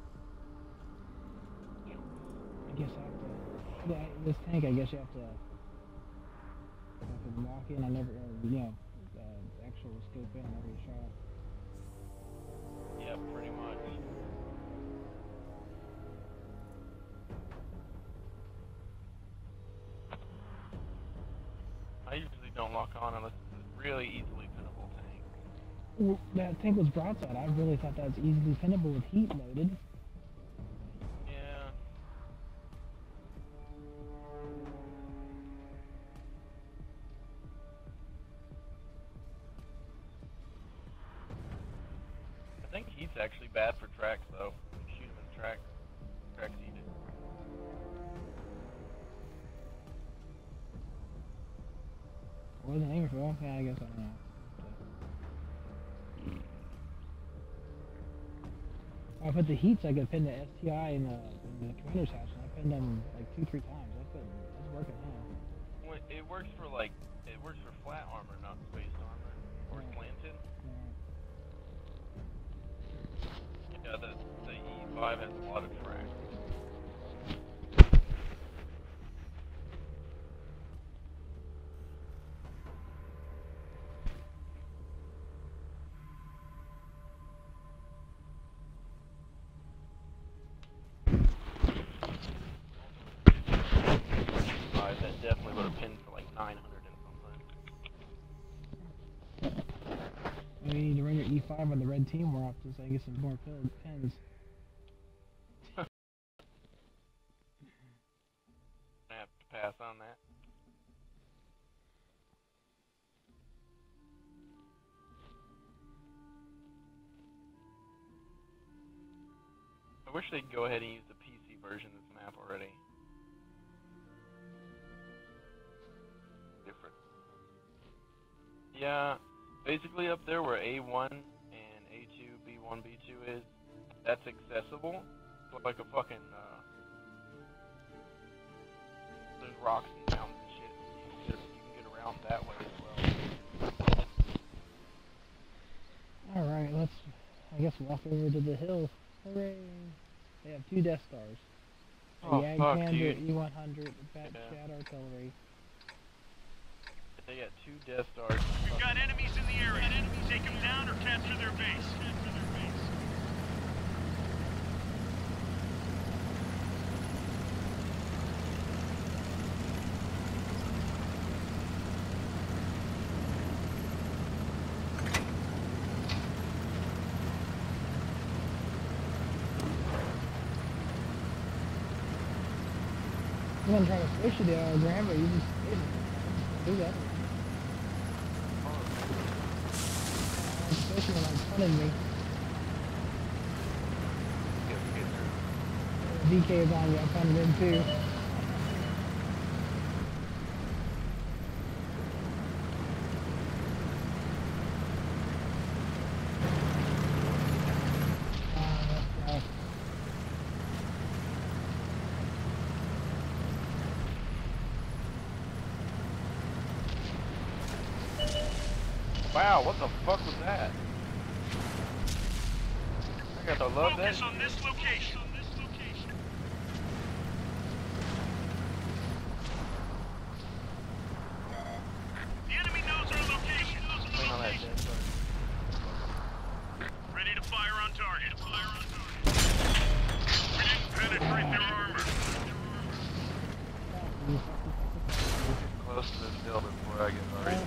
I guess I have to. Yeah, this tank, I guess you have to. Fucking lock in on every, or, you know, uh, actual scope in on every shot.
Yeah, pretty much. I usually don't lock on unless it's a really easily pinnable tank.
Well, that tank was broadside. I really thought that was easily pinnable with heat loaded.
Yeah. I think heat's actually bad for tracks though. You shoot him in track. Tracks eat it.
I wasn't aiming for well, yeah, I guess I don't know. I put the heats, I could pin the S T I in the, in the commander's hatch, and I pinned them like two, three times. I couldn't. It's working now.
Well, it works for like, it works for flat armor, not spaced armor. Or
Yeah.
slanted.
Yeah.
Yeah, the, the E five has a lot of track. Five, that definitely would have pinned for like nine hundred and something.
Maybe you need to run your E five on the red team more often so I get some more pill- pins.
I have to pass on that. I wish they'd go ahead and use the P C version of this map already.
Different.
Yeah, basically up there where A one and A two, B one, B two is, that's accessible. But like a fucking, uh, there's rocks and mountains and shit. You can get, you can get around that way as well.
Alright, let's, I guess, walk over to the hill. Hooray! They have two Death Stars.
Oh,
the
fuck,
Jagdpanther
dude.
E one hundred, Bat
Yeah.
Shat Artillery.
They got two Death Stars.
We've got enemies in the area. Take them down or capture their base. Capture their base.
I'm gonna try to push you the other ground, but you just didn't. Do that. Especially when I'm punting me. D K is on me, I punted him too.
Wow, what the fuck was that? I got to love that.
Focus on this location. On this location. The enemy knows our location. Knows our
Hang on that
location.
dead zone.
Ready to fire on target. Fire on target. We didn't penetrate their armor.
Get close to this hill before I get hurt.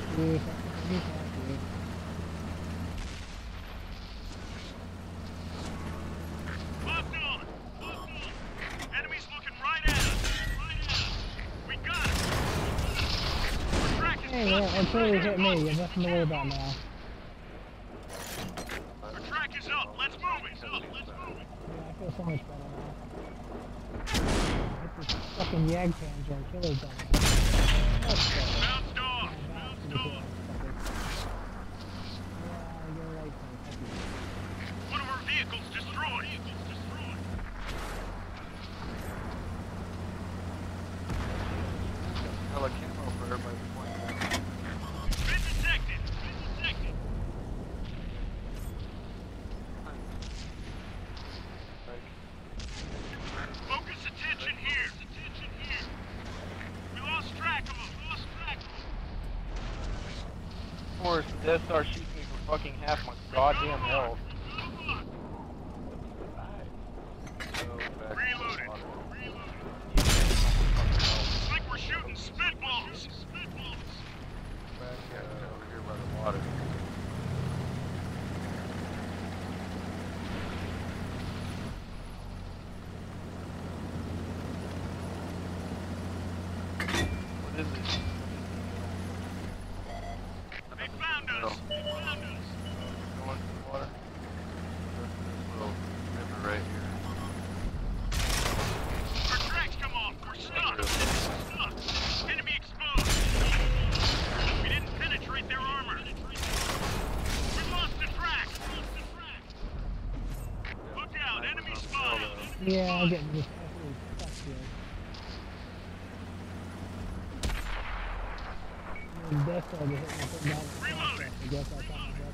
Locked on. Locked on. Enemies looking right at us. Right at us. We got it. We're tracking
Hey, man,
suspects
until
right
you
at
hit
us.
me, you have nothing to worry about now.
Our track is up. Let's move it. Up. Let's move it.
Yeah, I feel so much better now. Hit this fucking Yag Panzer and kill his dumb ass. Much better.
Bounced off. Bounced off. One of our vehicles destroyed. Vehicles destroyed.
Hella camo for everybody to point out.
Been detected. Been detected. Focus attention here. Attention here. We lost track of them. Lost track of them.
Of course, the Death Star shoots me for fucking half my goddamn health.
Reloaded. Reloaded. It's like we're shooting spitballs. Spitballs.
Back uh, over here by the water. What is it?
They found us. They found us.
Going to the water? This little river right here.
Our tracks come off. We're stuck. Stuck. Enemy exposed. We didn't penetrate their armor. We lost the track. Lost the track. Look out. Enemy spotted.
Yeah, I'm getting this absolutely fucked here. The Death Star to hit me put down the
Reloading.
I guess I caught my breath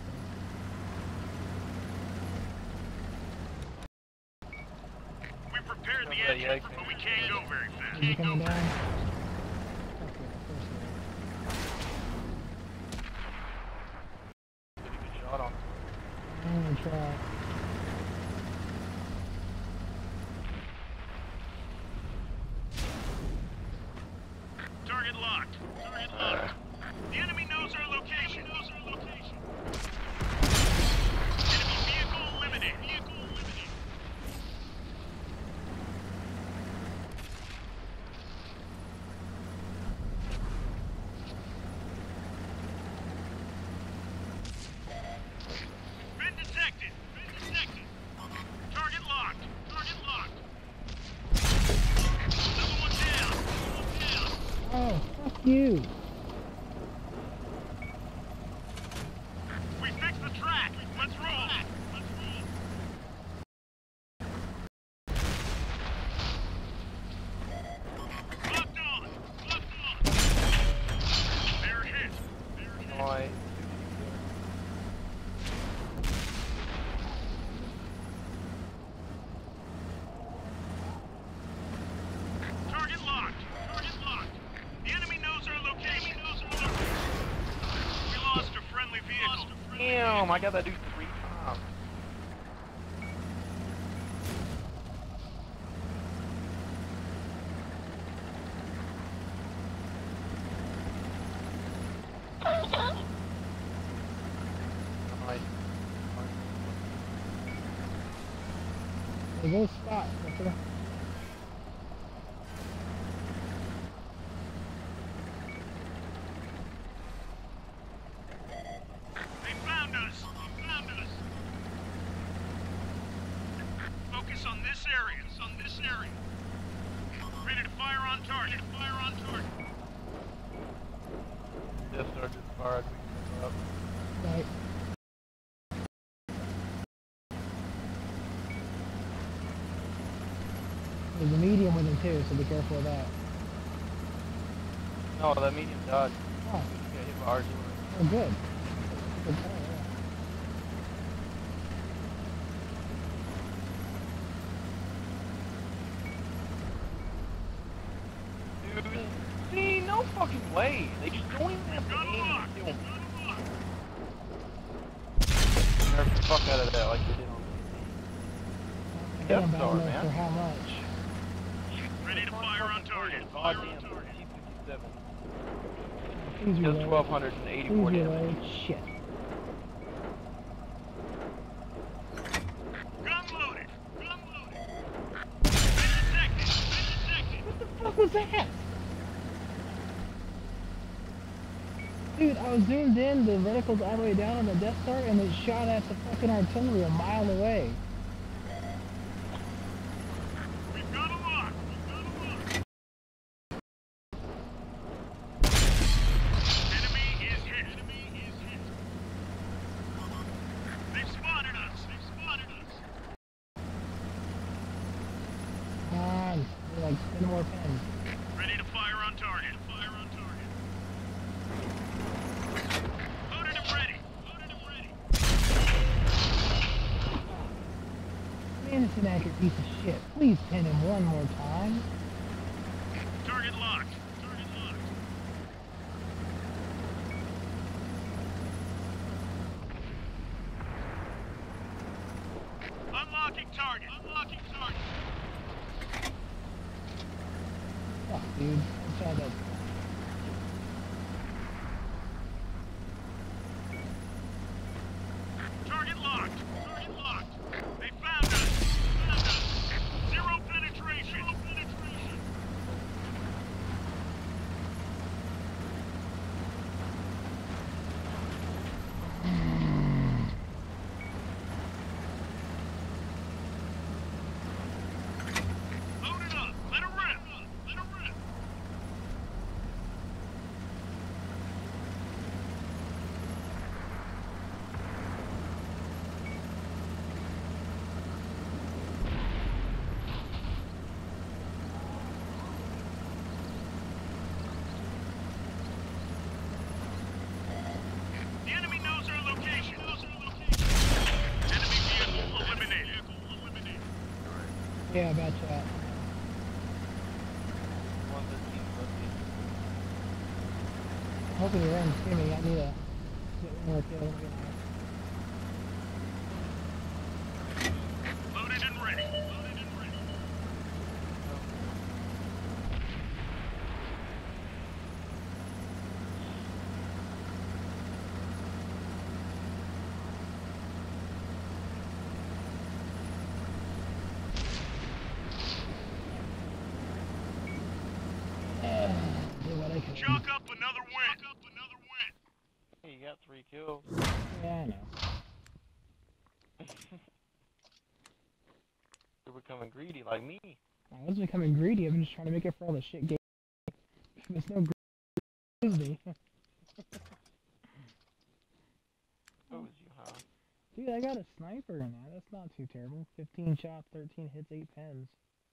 We prepared the
Yeah,
engine,
yeah,
but we can't go very fast.
there. Is he
Can't go
coming down?
fast.
Fuck yeah, of course he is.
Did a good shot on it.
I'm gonna try.
Target locked. Target locked. The enemy knows our location. Knows our location. Enemy vehicle eliminated. Vehicle eliminated. Been detected. Been detected. Target locked. Target locked. Another one down. Another one down.
Oh, fuck you.
We fixed the track. Let's roll. Let's roll. Locked on. Locked on. They're hit. They're hit.
Boy.
Target locked. Target locked. The enemy knows our location. Knows our location. We lost a friendly vehicle.
Damn, I got that dude three times. Nice.
Hey, go spot, fucker.
fire on target. Fire on target.
Death Star just fired. We can up.
Right. There's a medium with him too, so be careful of that.
No, that medium died.
Oh,
Yeah, hit by artillery.
oh good. Good call, yeah.
Dude, see, no fucking way. They just don't even have to
Gun
aim
locked.
and kill me.
Gun locked.
Nerf the fuck out of that like they did on
I
Death
don't
Star,
know
man.
for how much.
Ready to fire on target. Fire on
Goddamn,
target.
T fifty-seven.
Please
Does
reload.
twelve eighty-four
Please
damage.
reload. Shit.
Gun loaded. Gun loaded. Been detected. Been detected.
What the fuck was that? Dude, I was zoomed in, the reticle's all the way down on the Death Star, and it shot at the fucking artillery a mile away.
We've got a lock. We've got a lock. Enemy is hit. Enemy is hit. They've spotted us. They've spotted us.
Come on, we're like ten more pins.
Ready to fire on target. Fire on target. Loaded and ready. Loaded and ready.
Man, it's an accurate piece of shit. Please pin him one more time.
Target locked. Target locked. Unlocking target. Unlocking target.
Fuck, dude. I tried that.
Target locked. Target locked. They found us. Found us. Zero penetration. Zero penetration. Load it up. Let it rip. Let it rip. The enemy knows our location. Knows our location. Enemy vehicle eliminated. Vehicle eliminated.
Yeah, about that.
one fifteen fifty.
I'm hoping he runs to me. I need to get one more kill.
Loaded and ready. Loaded and ready.
Uh, do what I can.
Chalk up another win. Chalk up another win.
Hey, you got three kills.
Yeah, I know.
You're becoming greedy like me.
I was becoming greedy. I'm just trying to make it for all the shit game. There's no greedy.
What was you, huh?
Dude, I got a sniper in that. That's not too terrible. fifteen shots, thirteen hits, eight pens.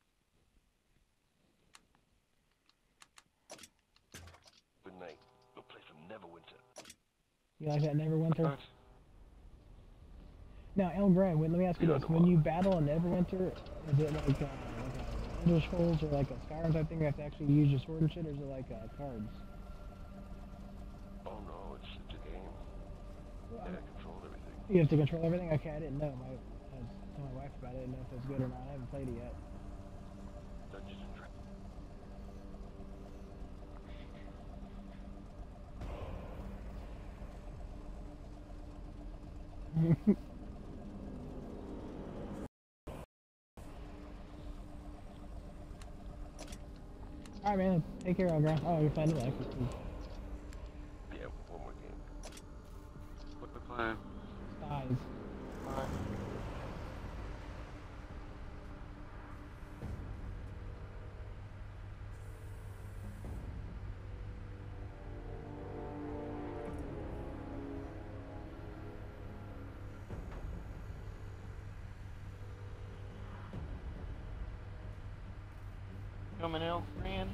Good night. Go play some Neverwinter.
You like that Neverwinter?
What?
Now, El Grant, wait, let me ask you
Yeah,
this.
come
When
on.
you battle a Neverwinter, is it like a, like a Elder Scrolls or like a Skyrim type thing? You have to actually use your sword and shit, or is it like uh, cards?
Oh no, it's, it's a game.
Well,
Yeah, I control everything.
You have to control everything? Okay, I didn't know. My, I was telling my wife about it. I didn't know if it was good or not. I haven't played it yet.
Dungeons and Dragons.
Alright, man. Take care, El Grant. Oh, you're playing it like
Yeah, one more game.
What the plan?
Size.
Alright. coming out, friend?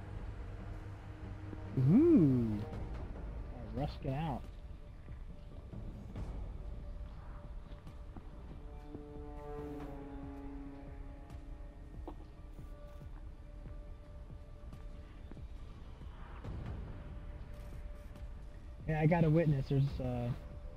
Ooh. Oh, Ruskin out. Yeah, I got a witness. There's uh, a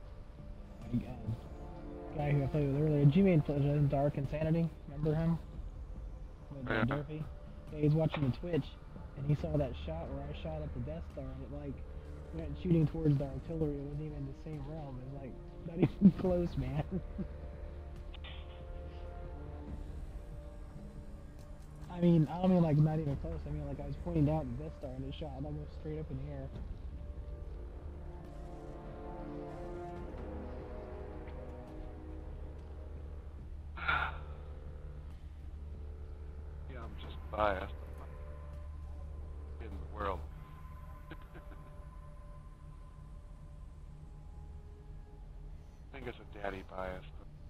uh, guy who I played with earlier. G-Man plays in Dark Insanity. Remember him? With uh,
Yeah.
Durfee? Yeah, he's watching the Twitch, and he saw that shot where I shot at the Death Star, and it like went shooting towards the artillery. It wasn't even in the same realm. It was like not even close, man. I mean, I don't mean like not even close. I mean like I was pointing down at the Death Star, and it shot almost straight up in the air.
Yeah, I'm just biased. In the world. I think it's a daddy bias.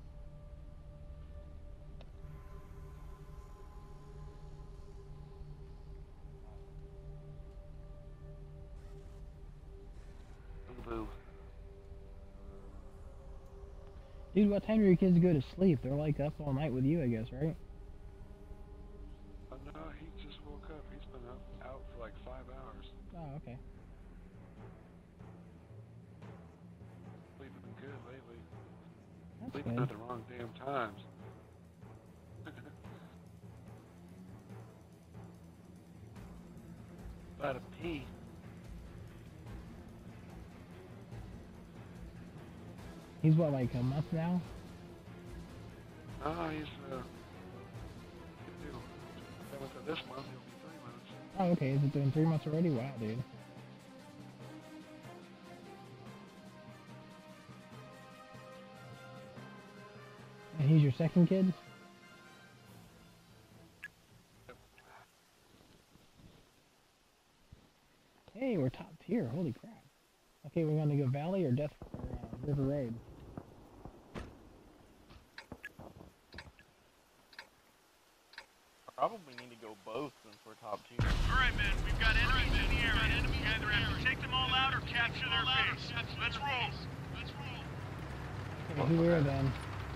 Boo.
Dude, what time do your kids go to sleep? They're like up all night with you, I guess, right?
Oh no, he just woke up. He's been up, out for like five hours.
Oh, okay.
Sleeping good lately.
That's
Sleeping
good.
at the wrong damn times. About to pee.
He's what, like a month now?
Oh, he's uh. Good deal. Then within this month, he'll be three months.
Oh, okay. Is it been three months already? Wow, dude. And he's your second kid? Hey, we're top tier. Holy crap. Okay, we're going to go Valley or Death or uh, River Raid.
Probably need to go both since we're top two.
Alright, men, we've got enemies in the area. You either have to take them all out or capture their base. Let's roll. Let's roll.
Okay, who are then?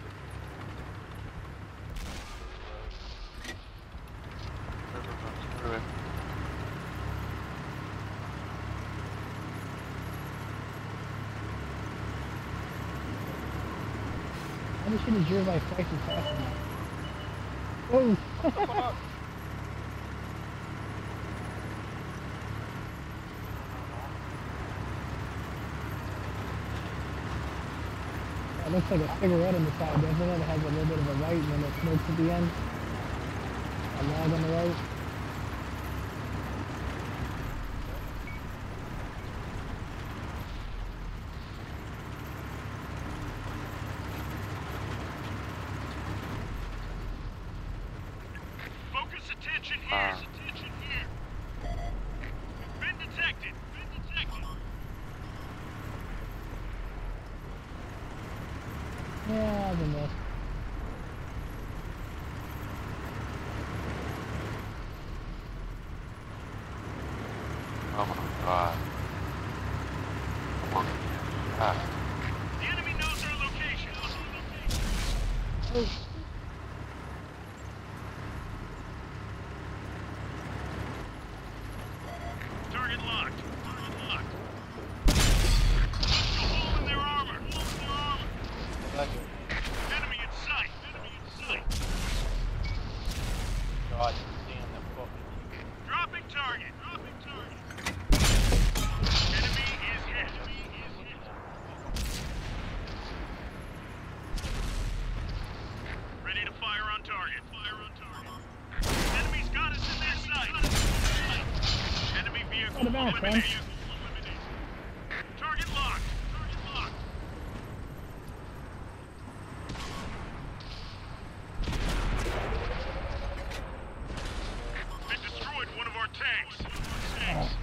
River runs through it.
How the shit is your life twice as fast now? Oh!
Fuck.
That looks like a cigarette on the side, doesn't it? It has a little bit of a light and then it smokes at the end. A log on the right.
Focus attention here.
Ah.
Attention here. We've been detected. Been detected.
Yeah, I've been missed.
Oh my god. Ah.
The enemy knows our location.
Oh.
Target locked. Target locked. There's a hole in their armor. Hole in their armor. Enemy in sight. Enemy in sight.
God damn that fucking.
Dropping target. Dropping target. Enemy is hit. Enemy is hit. Ready to fire on target. Fire on target. Enemy's got us in their sight. Enemy vehicle
What about,
eliminated.
friends?
Eliminated. Target locked. Target locked. They destroyed one of our tanks. Tanks.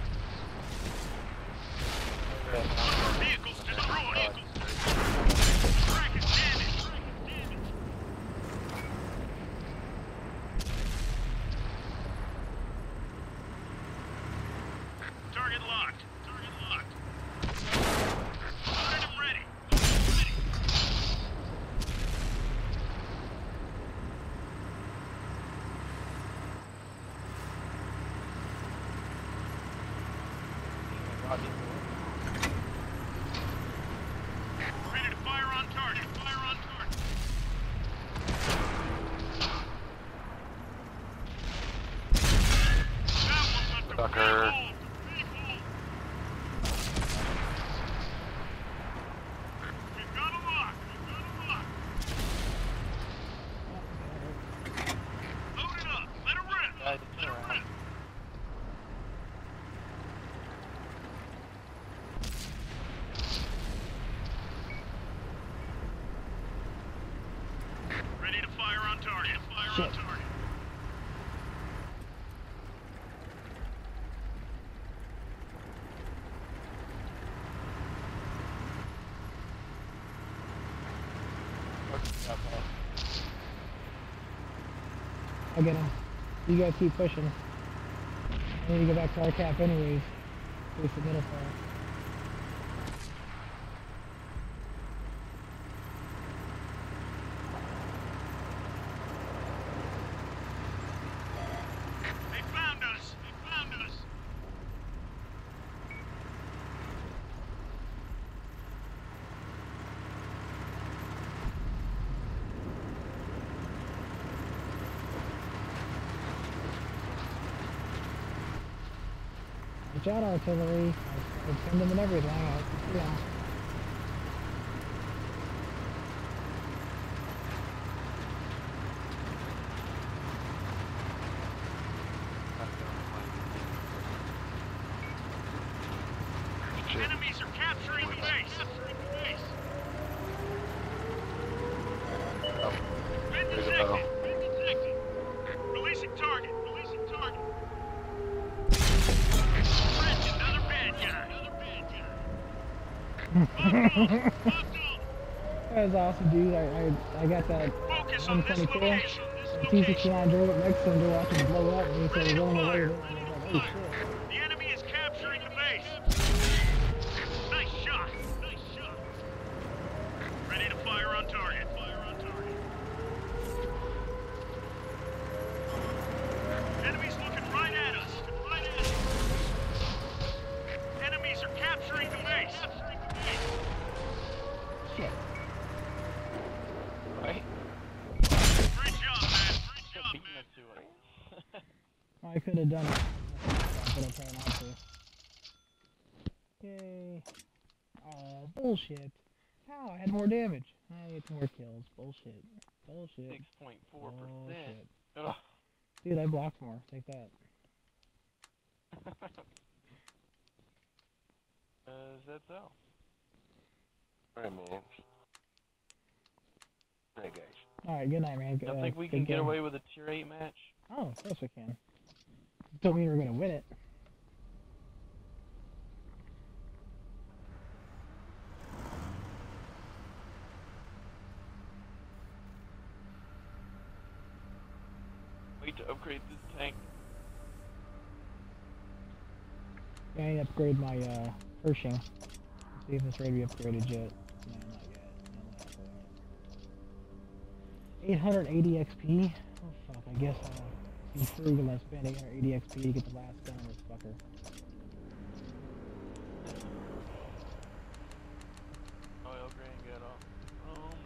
One of our vehicles destroyed. Track is damaged. Track is damaged. Ready to fire on target. Fire on target. That one's under
Sucker.
big hole. Big hole. We've got a lock. We've got a lock. Load it up. Let it rip.
Guys,
Let it rip. Ready to fire on target. Fire on
Shit.
target.
I get him. You guys keep pushing. I need to go back to our cap anyways. Face the middle fire.
They found us. They found us.
Watch out, artillery. I send them and everything. I, yeah.
Enemies are capturing the base. Capturing the base. Been
There you
detected.
go.
Been detected. Releasing target. Releasing target. Friend, another bad guy. Another bad guy. Locked on. Locked on.
That was awesome, dude. I, I, I got that
Focus on this
one twenty-four.
location. This
T
location.
sixty-nine drove it next to him to watch him blow up, and he
Ready
started
to
rolling away.
fire.
And I
Ready
was
to
like, oh
fire.
shit.
The enemy is capturing the base. Nice shot. Nice shot. Ready to fire on target. Fire on target. Enemies looking right at us. Right at us. Enemies are capturing the base. Capturing the base.
Shit.
Right?
Great job, man. Great
Still
job,
beating
man.
us to it.
I could have done it, but I try not to. Yay. Oh, bullshit. How? I had more damage. I get more kills. Bullshit. Bullshit.
Six point four percent.
Bullshit.
Ugh.
Dude, I blocked more. Take that.
Uh, is that so?
Alright, man. Alright, guys.
Alright, good night, man.
I
Uh,
think we
good
can get
game.
away with a tier eight match.
Oh, of course we can. Don't mean we're gonna win it.
Wait to upgrade this tank.
Yeah, I need to upgrade my uh, Pershing. See if it's ready to be upgraded yet. No, not yet. No, not yet. eight hundred eighty X P? Oh fuck, I guess I'll be frugal and spend eight hundred eighty X P to get the last gun on this fucker.
Oil grain got off. Oh man.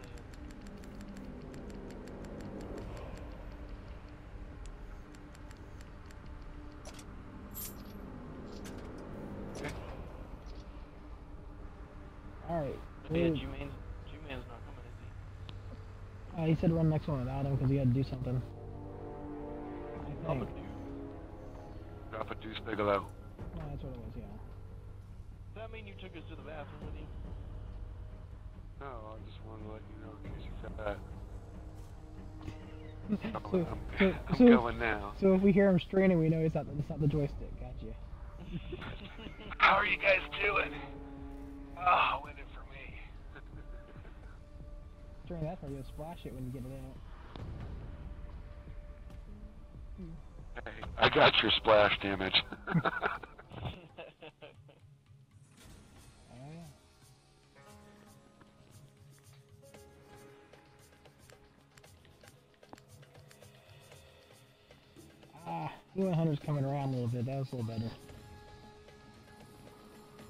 Alright.
Yeah,
Ooh.
G-Man's, G-Man's not coming, is he?
Uh, he said run next one without him because he had to do something. I
Drop a
think.
dude.
Drop a deuce Bigelow.
No, that's what it was, yeah.
Does that mean you took us to the bathroom with you?
No, I just wanted to let you know in case you forgot. I'm,
So,
I'm,
so,
I'm
so,
going now.
so if we hear him straining, we know it's not, it's not the joystick. Gotcha.
How are you guys doing? Oh, win it for me.
During that part, you'll splash it when you get it out.
Hey, I got your splash damage.
Oh, yeah. Ah, Human Hunter's coming around a little bit. That was a little better.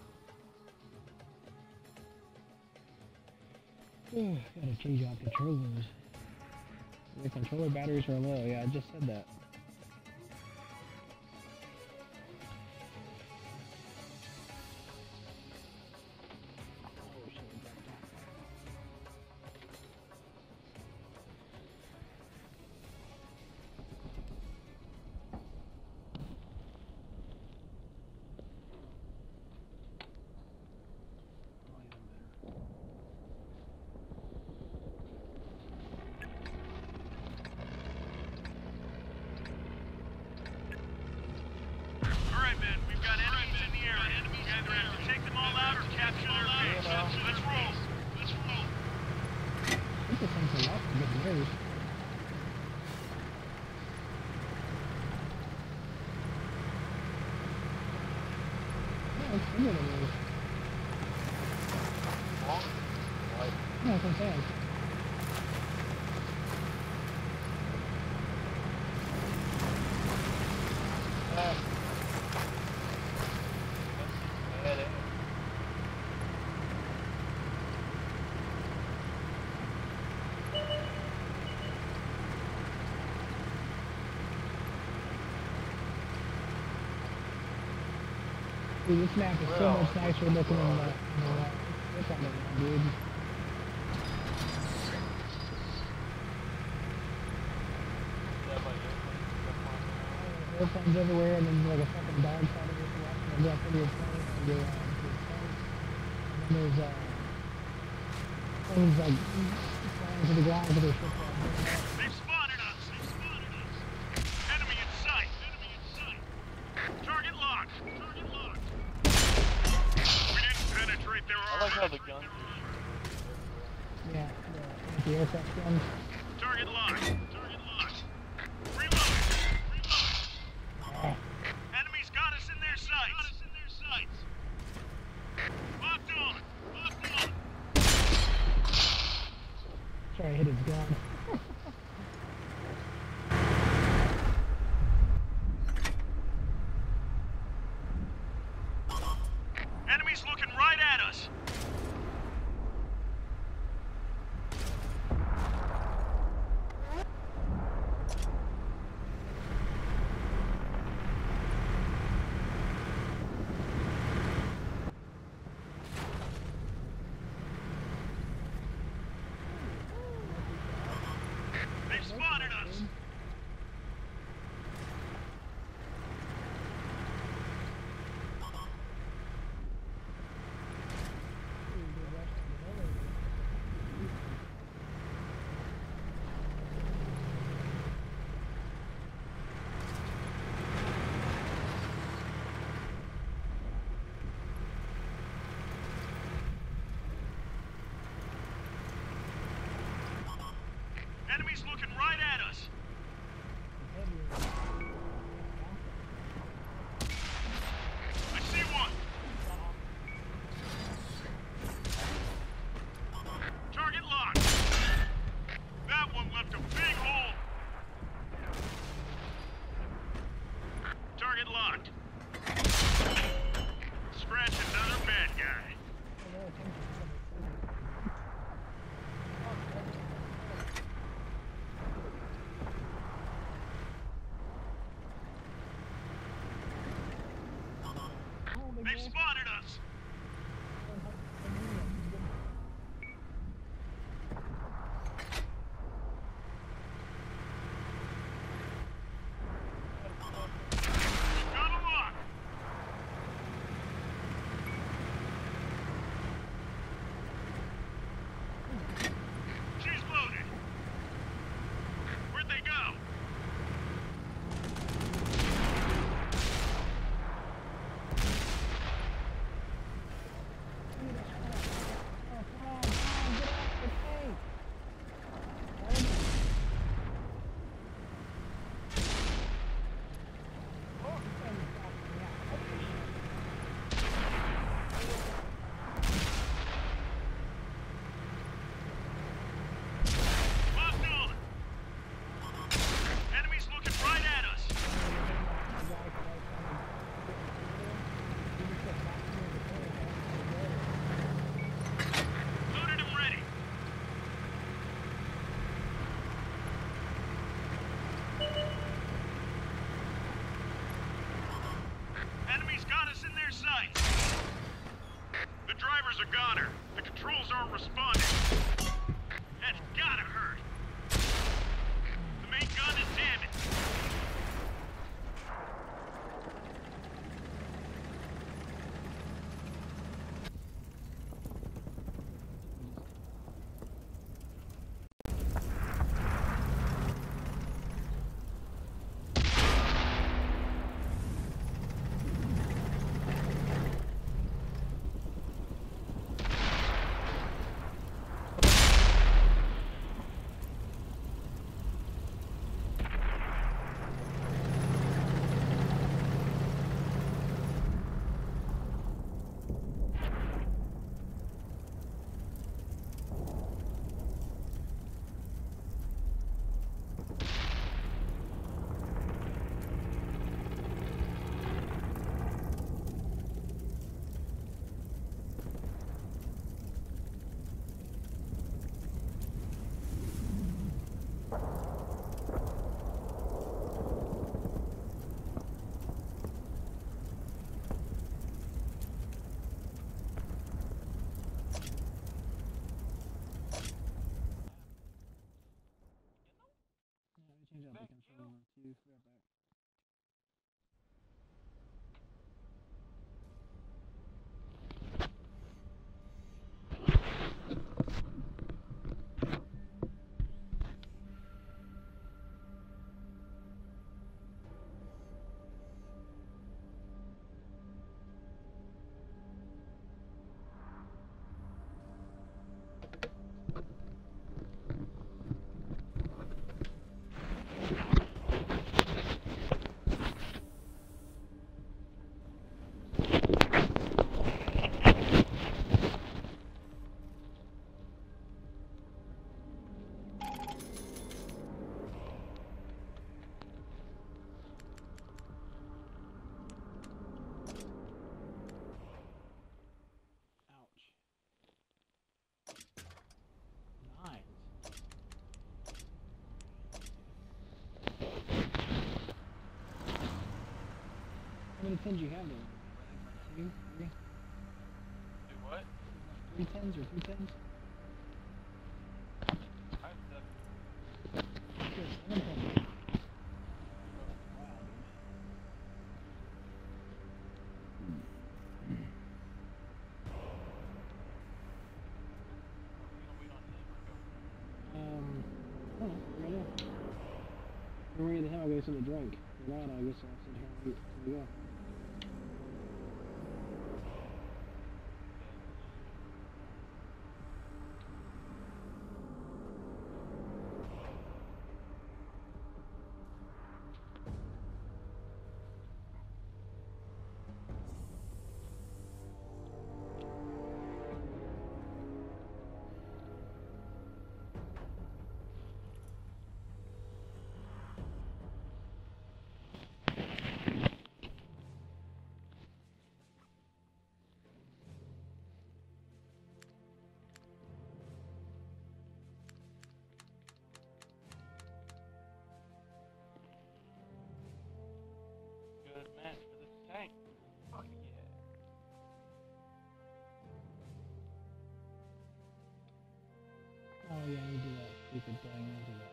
Ugh, gotta change out controllers. The controller batteries are low. Yeah, I just said that.
All right, man. We've got enemies in the area. We either have to take them all out or capture their base. Let's roll. Let's roll.
I think this thing's a lot to get theirs. No, it's bigger than yours. No, that's what I'm saying. Dude, this map is so much nicer looking than the, the uh, look on it, dude. Airplanes everywhere, and then there's like a fucking dog fight every so often. I go up into your plane, and you're, uh, to your plane. And then there's, uh, planes like flying to the ground with their ship on.
They've spotted us. They've spotted us. Enemy in sight. Enemy in sight. Target locked. Target locked. We didn't penetrate their
I
armor.
like how the guns are
Yeah, the anti-aircraft guns.
Target locked. Target locked. Reload. Reload.
Ah,
Enemies got us in their sights. Got us in their sights. Locked on. Locked on.
sorry, I hit his gun.
Enemies looking right at us. They've spotted us. Enemies looking right at us. I see one. Target locked. That one left a big hole. Target locked. Scratch another bad guy. They've spotted us. Got 'em There's a goner. The controls aren't responding. That's gotta hurt. The main gun is damaged.
Change out the controller too. Be right back. How many tens you have there? Two, three?
Do what?
Three tens or two tens?
I have seven.
Sure, seven tens. Wow, dude. Um, I don't know. Right now. When we get to him, I'll get something to drink. If not, I guess I'll sit here and wait till we go.
Good match for this tank. Oh yeah.
Oh yeah, you do that stupid thing. You do that.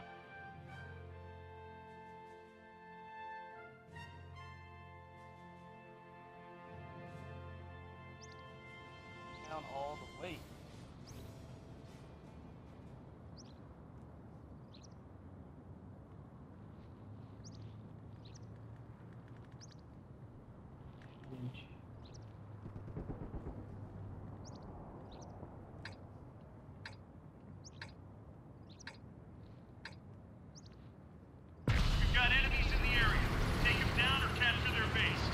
Down all the way.
Winch.
We've got enemies in the area. Take them down or capture their base.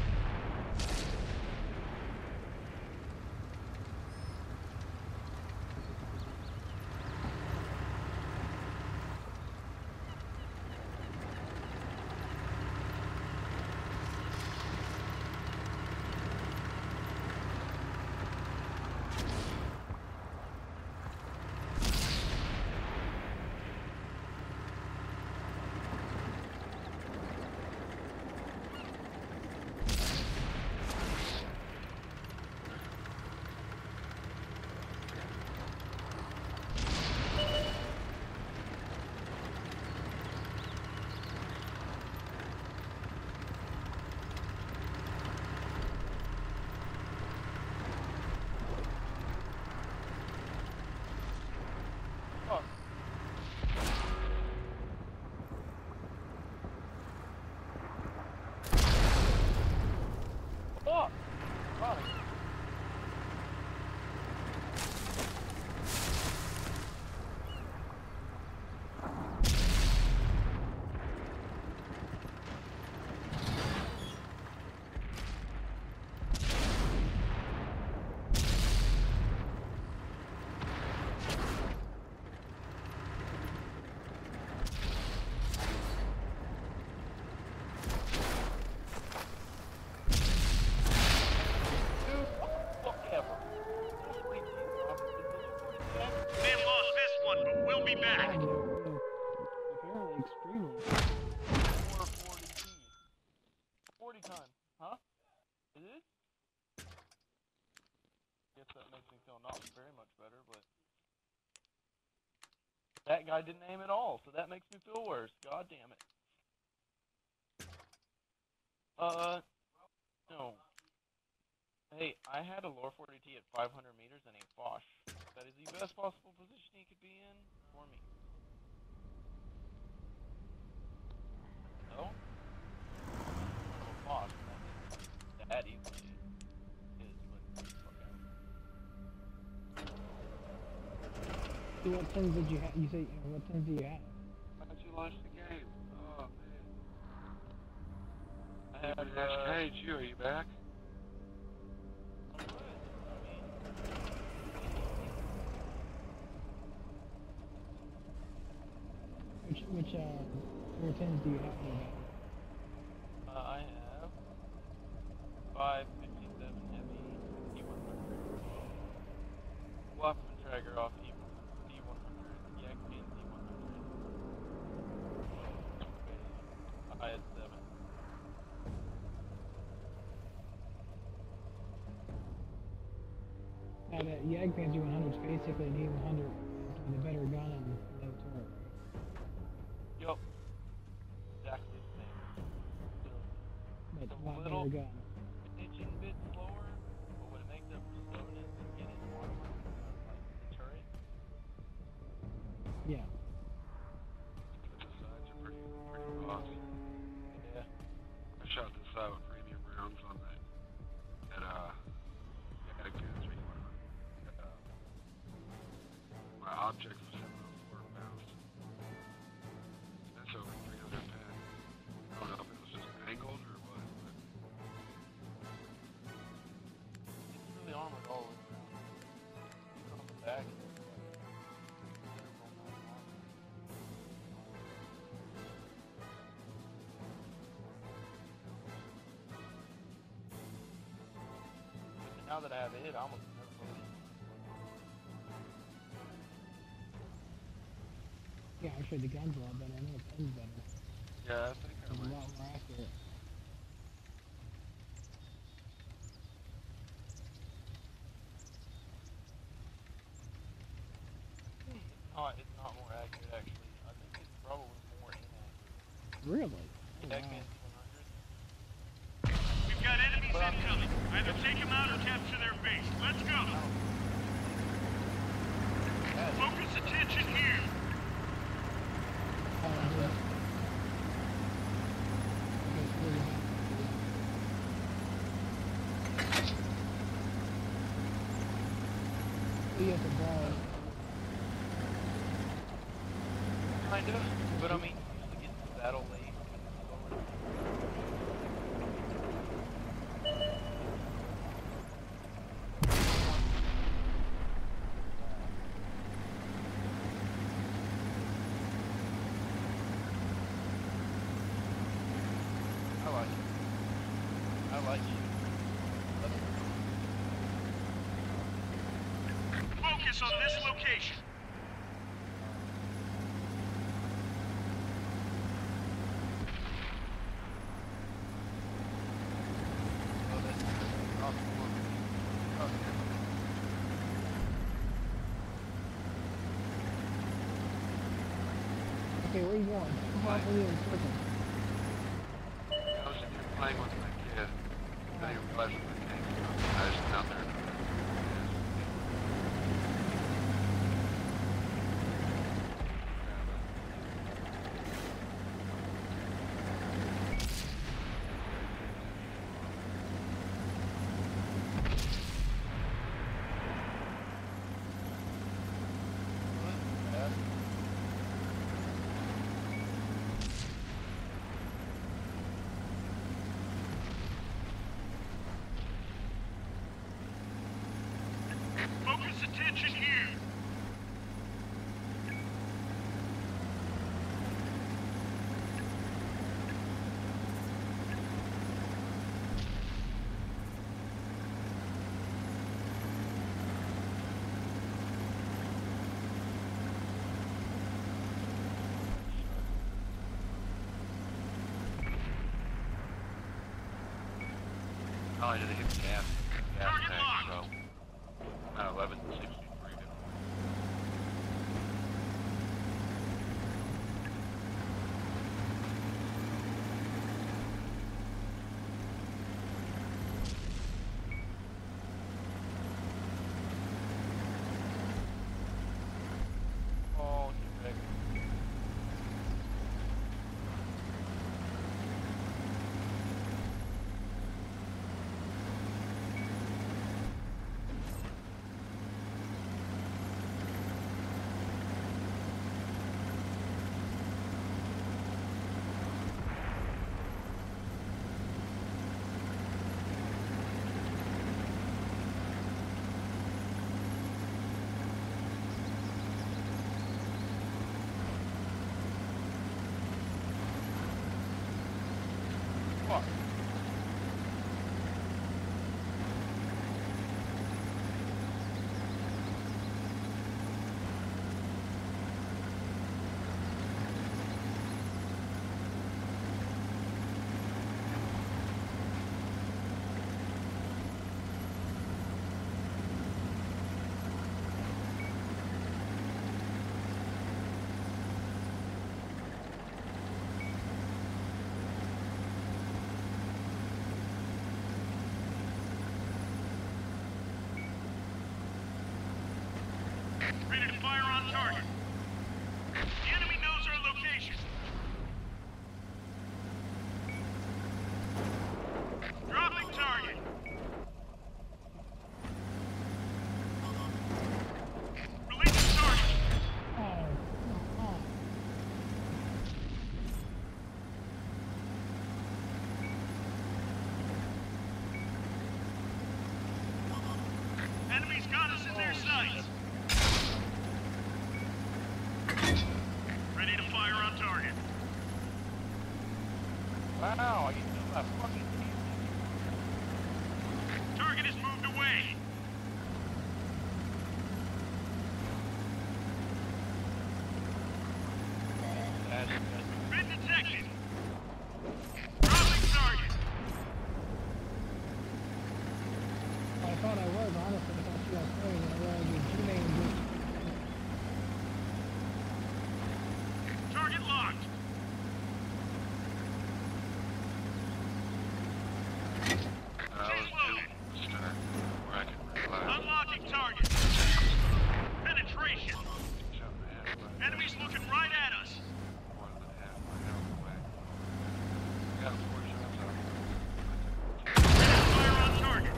every time. Huh? It is? Guess that makes me feel not very much better, but that guy didn't aim at all, so that makes me feel worse. God damn it. Uh, no. Hey, I had a Lore forty T at five hundred meters and a Foch. That is the best possible position he could be in for me. No? A Foch, that, that easily is, but fuck out.
So what tins did you have? You say, what tins do you have?
How'd you launch the game? Oh, man.
I had,
David
uh,
Cage, you, are you back?
I'm good. I mean,
Which, which, uh, four tins do you have?
uh, I have five fifty-seven heavy E one hundred, Waffentrager off E one hundred, Yakpin E one hundred. I had seven.
Now that Jagdpanzer one hundred is basically an E one hundred with a better gun and no torque.
Yup. Exactly the same.
But
It's
a
a
lot
little-
better gun.
Itching bit slower, but what it makes up for slowness is getting armor, uh, like the turret.
Yeah.
The sides are pretty, pretty boss.
Yeah.
I shot this out with premium rounds on that. That, uh, yeah, that good three one. Uh, my object was seven oh four pounds. That's over three hundred pounds. I don't know if it was just angled or what. But
It's really armored all the way around. Even on the back, it's like considerable amount of armor. But now that I have it, I almost never load it.
Yeah, I'm sure the gun's a lot better. I know the pin's better.
yeah, I think I
It's a
might.
lot more accurate.
Oh, it's not more accurate actually. I think it's probably more inaccurate.
Really? Oh,
That
wow.
man's one hundred.
We've got enemies incoming. Either take them out or capture their base. Let's go. Focus attention here.
Oh, yeah. Okay, so we're gonna- We have to borrow.
Kind of, but I mean, you usually get to the battle late. Slower. I like it. I like you.
Focus on this location.
Oh, that's off the board. Okay.
Okay, where are you going? Come on, we're in circle.
I was in here playing with my kid. I didn't realize it was a game. I was down there. finally did hit the gas, gas
Target
tank,
locked.
so about eleven sixty-three.
Oh, get back. Fuck.
Ready to fire on target. The enemy knows our location. Dropping target. Releasing target.
Oh, oh,
Enemy's got us in their sights. Ready to fire on target.
Wow, I can feel that fucking team.
Target is moved away.
That's good.
Been detected. Dropping target.
I thought I was, honestly. I thought you guys playing and I realized your G-name was
Target locked.
Uh, I was due to start where I can realize
Unlocking target. Penetration.
something halfway.
Enemies looking right at us.
More than halfway out the way. Got four shots out.
Ready to fire on target.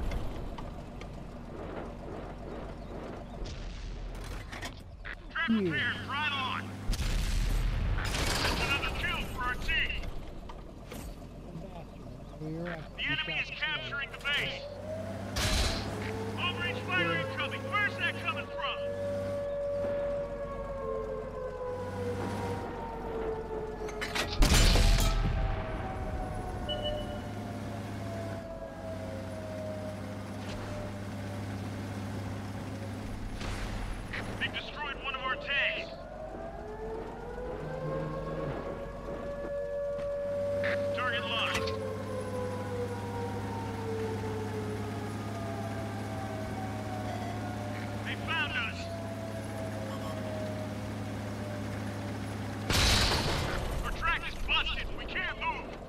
Trap
Yeah.
repairs right on. That's another kill for our team.
a bastard. We were up.
The enemy is capturing the base. Long-range fire incoming. Where's that coming from? They destroyed one of our tanks. Target locked. They found us. Our track is busted. We can't move.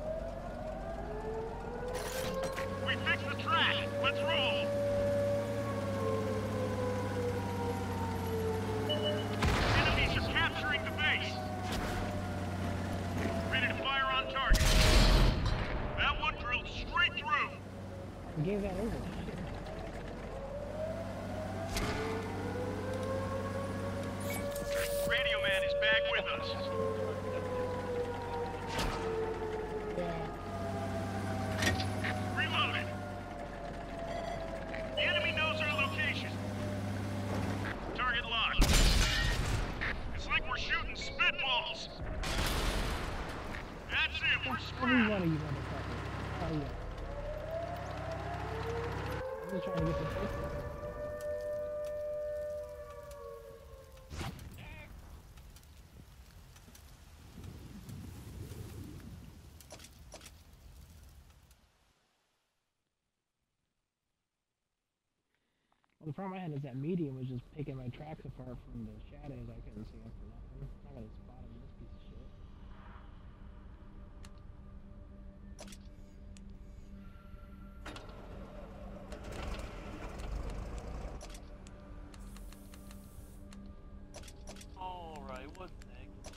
We fixed the track. Let's roll. Enemies are capturing the base. Ready to fire on target. That one drilled straight through.
We gave that over.
Radio man is back with us.
Yeah.
Reloaded. The enemy knows our location. Target locked. It's like we're shooting spitballs. That's it, we're
Every
screwed.
one of you motherfuckers. Oh yeah. I'm just trying to get some fixes. the problem I had is that medium was just picking my tracks apart from the shadows. I couldn't see them for nothing. I'm not gonna spot him in this piece of shit.
Alright, what's next?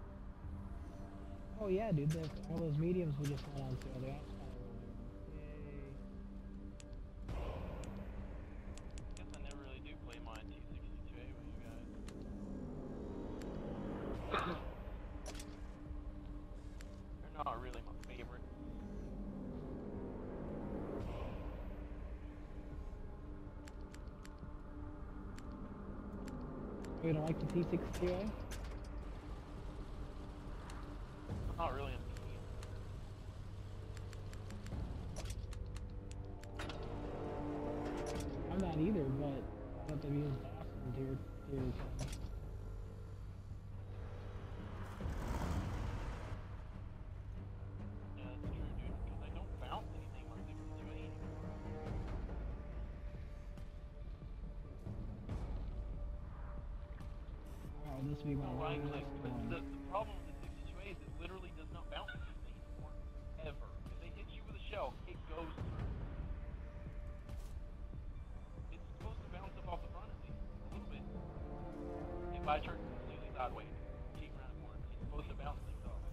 Oh yeah, dude, the, all those mediums we just went on sale. The ops kind of Yay.
Guess I never really do play my T sixty-two A with you guys. They're not really my favorite.
Oh, you don't like the T sixty-two A?
I'm not really a medium.
I'm not either, but I thought they'd use Boston tier tier ten.
Yeah, that's true, dude, because I don't bounce anything on sixty-two A anymore.
Oh, this would be my
Well, right
last
click, but
one.
the, the problem with the sixty-two A is it literally does not bounce anything anymore. Ever. If they hit you with a shell, it goes through. It's supposed to bounce up off the front at least, a little bit. If I turn completely sideways, keep around the corner, it's supposed to bounce things off.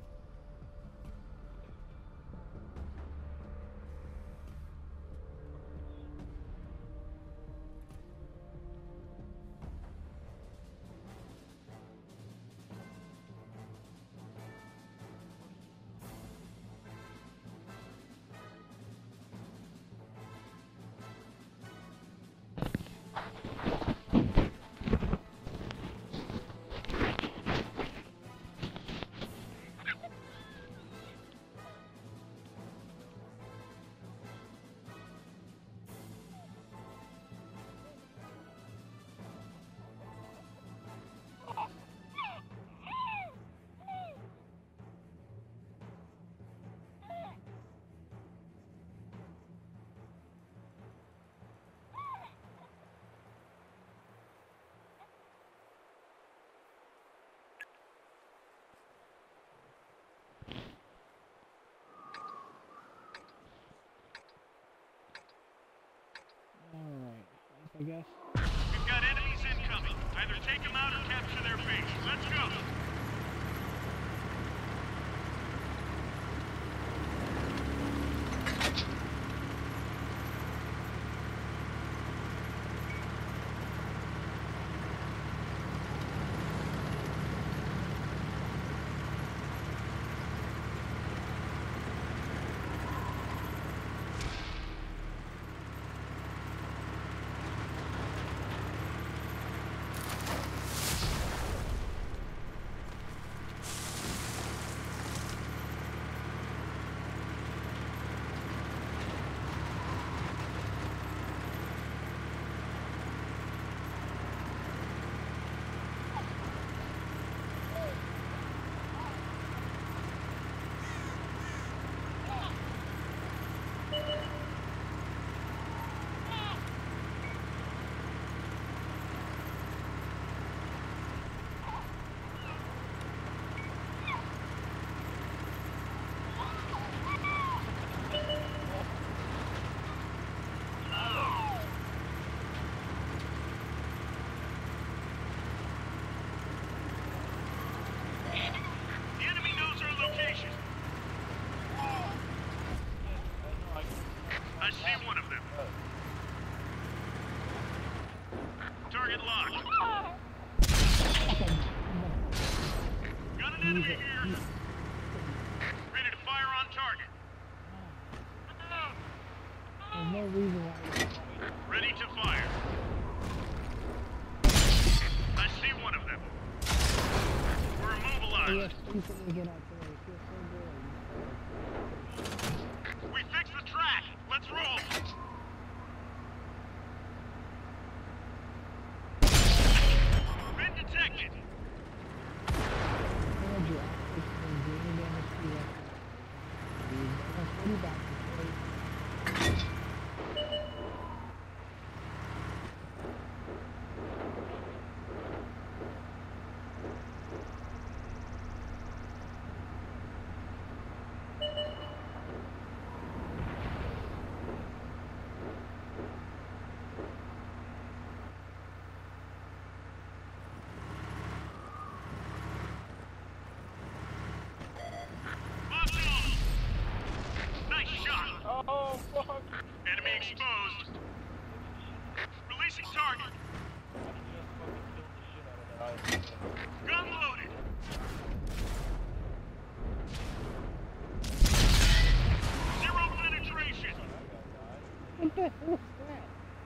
Alright, I guess.
We've got enemies incoming. Either take them out or capture their base. Let's go. The enemy knows our location. I see one of them. Target locked. Got an enemy here. Ready to fire on target.
There's no reason why.
Ready to fire. I see one of them. We're immobilized.
Yes, please let me get out there. It feels so good.
We fixed the track. Let's roll. Been detected.
Told you, it's been doing damage to you. That's pretty bad. What the hell was that?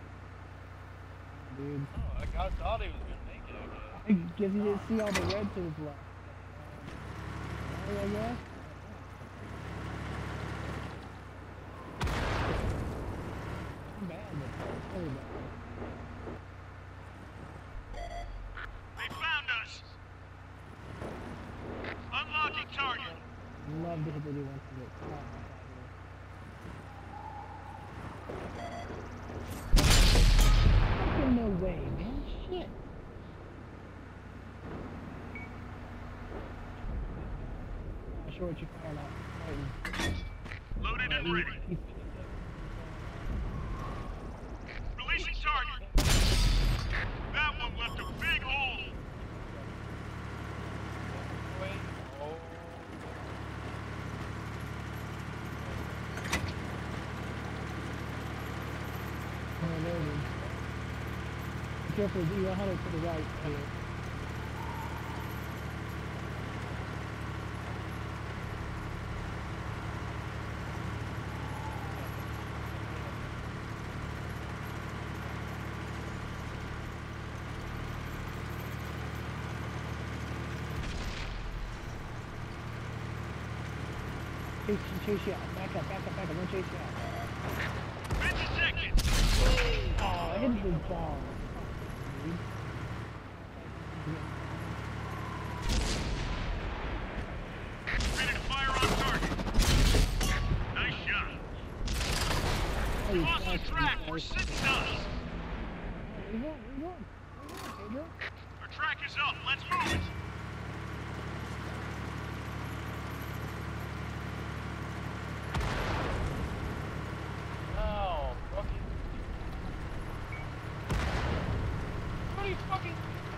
Dude.
Oh, I got, thought he was gonna make it, I
I guess you didn't see all the red to his left. Oh, I guess. Not bad, but it's really bad.
They found us. Unlocking target.
Love to hit the new one to it. Oh, fucking no way, man. Shit. Not sure what you found out.
Loaded and ready. Releasing target. That one left a big hole.
Wait, oh.
Oh, there it is. Be careful, E one hundred to the right here. Chase, chase you out. Back up, back up, back up. Don't chase you out.
fifty seconds.
Oh, I hit the ball. Dude.
Ready to fire on target. Nice shot.
Oh, you
Lost the
bastard,
track.
you
We're
guys.
sitting dust.
Where you going? Where you going? Where you going, Pedro?
Our track is up. Let's move it.
No, fucking. What are you fucking?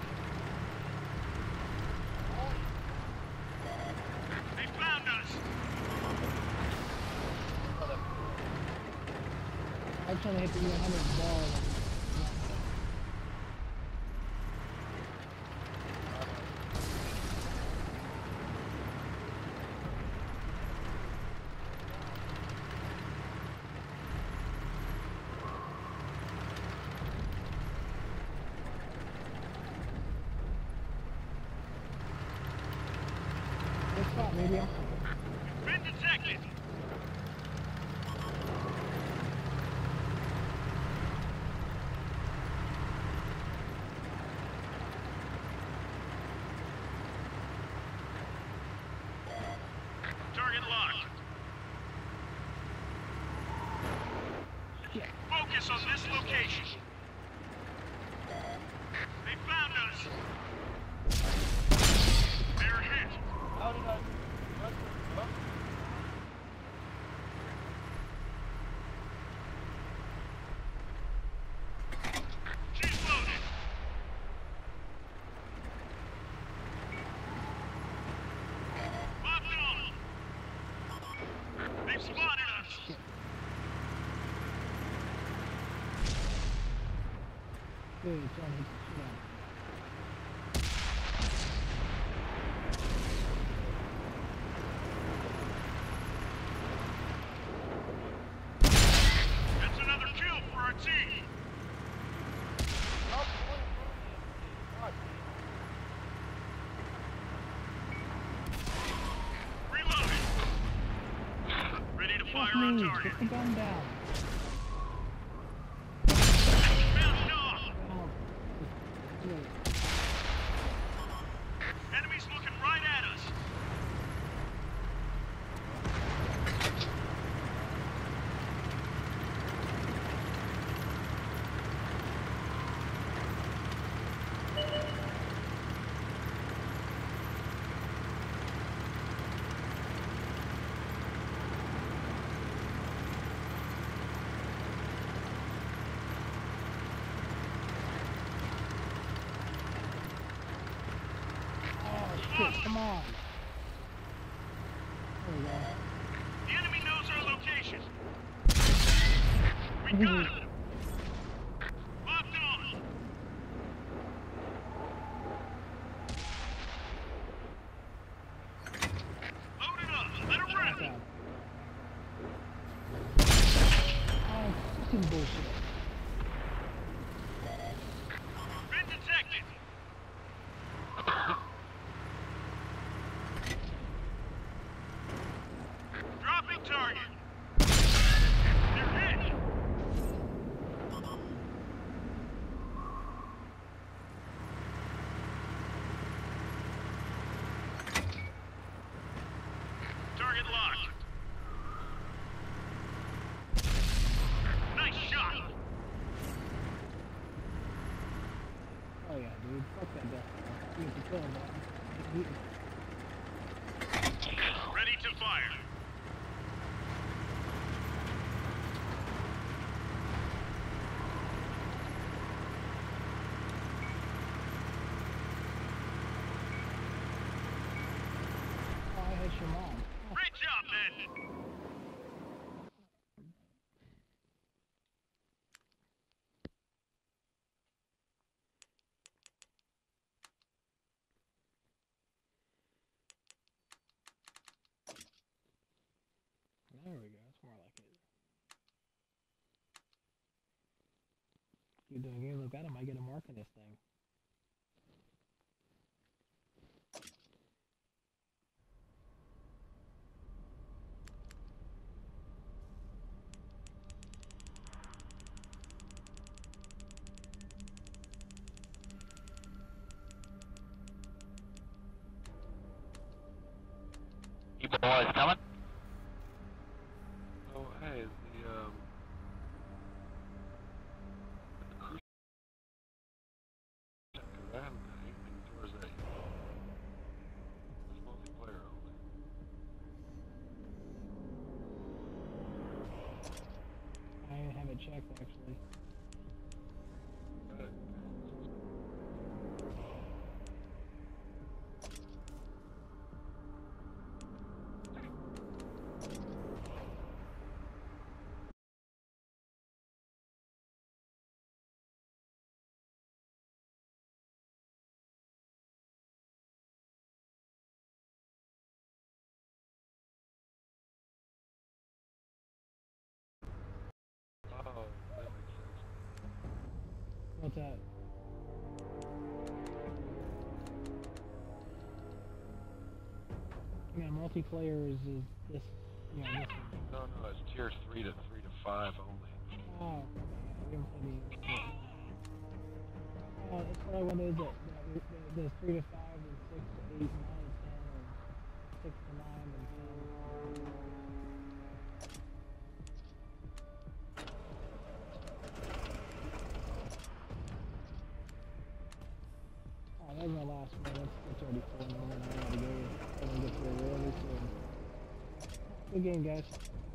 They found us.
I was trying to hit the E one hundred ball. Good spot, radio.
Been detected. Target locked.
Yeah.
Focus on this location. They found us. They're hit.
How did I? What the fuck?
She's loaded. Locked on. They've spotted us.
Good, trying to hit the shit out.
That's another kill for our team.
Stop pulling from me. God
Reloaded. Ready to fire
Fuck
on
me,
target.
put the gun down.
Bounced off.
Ow. Good.
Enemies looking right at us.
Oh shit, come on. There we go.
The enemy knows our location. We got him. Locked on. Load it up. Let it rip.
Oh, fucking bullshit. shit.
Been detected. Dropping target. They're hit. Target locked. Nice shot.
Oh yeah, dude. Fuck that death. You get the kill, man.
Ready to fire.
Oh, I hit your mom.
Great job, men.
There we go. That's more like it. Keep doing games like that, I might get a mark in this thing.
You boys coming?
Oh, hey, the, um... the cruise... Because I haven't done anything towards that yet. It's multiplayer only.
I haven't checked actually.
But, oh, that makes sense.
What's that? Yeah, multiplayer is, is this, you know, this one.
No, no, it's tier three to three to five only.
Oh, yeah, we haven't played any. Oh, that's what I wonder is that, that there's three to five and six to eight, nine to ten, and six to nine and ten. Oh, that was my last one. That's, that's already full. I gotta go. I'm gonna get to it really soon. Good game, guys.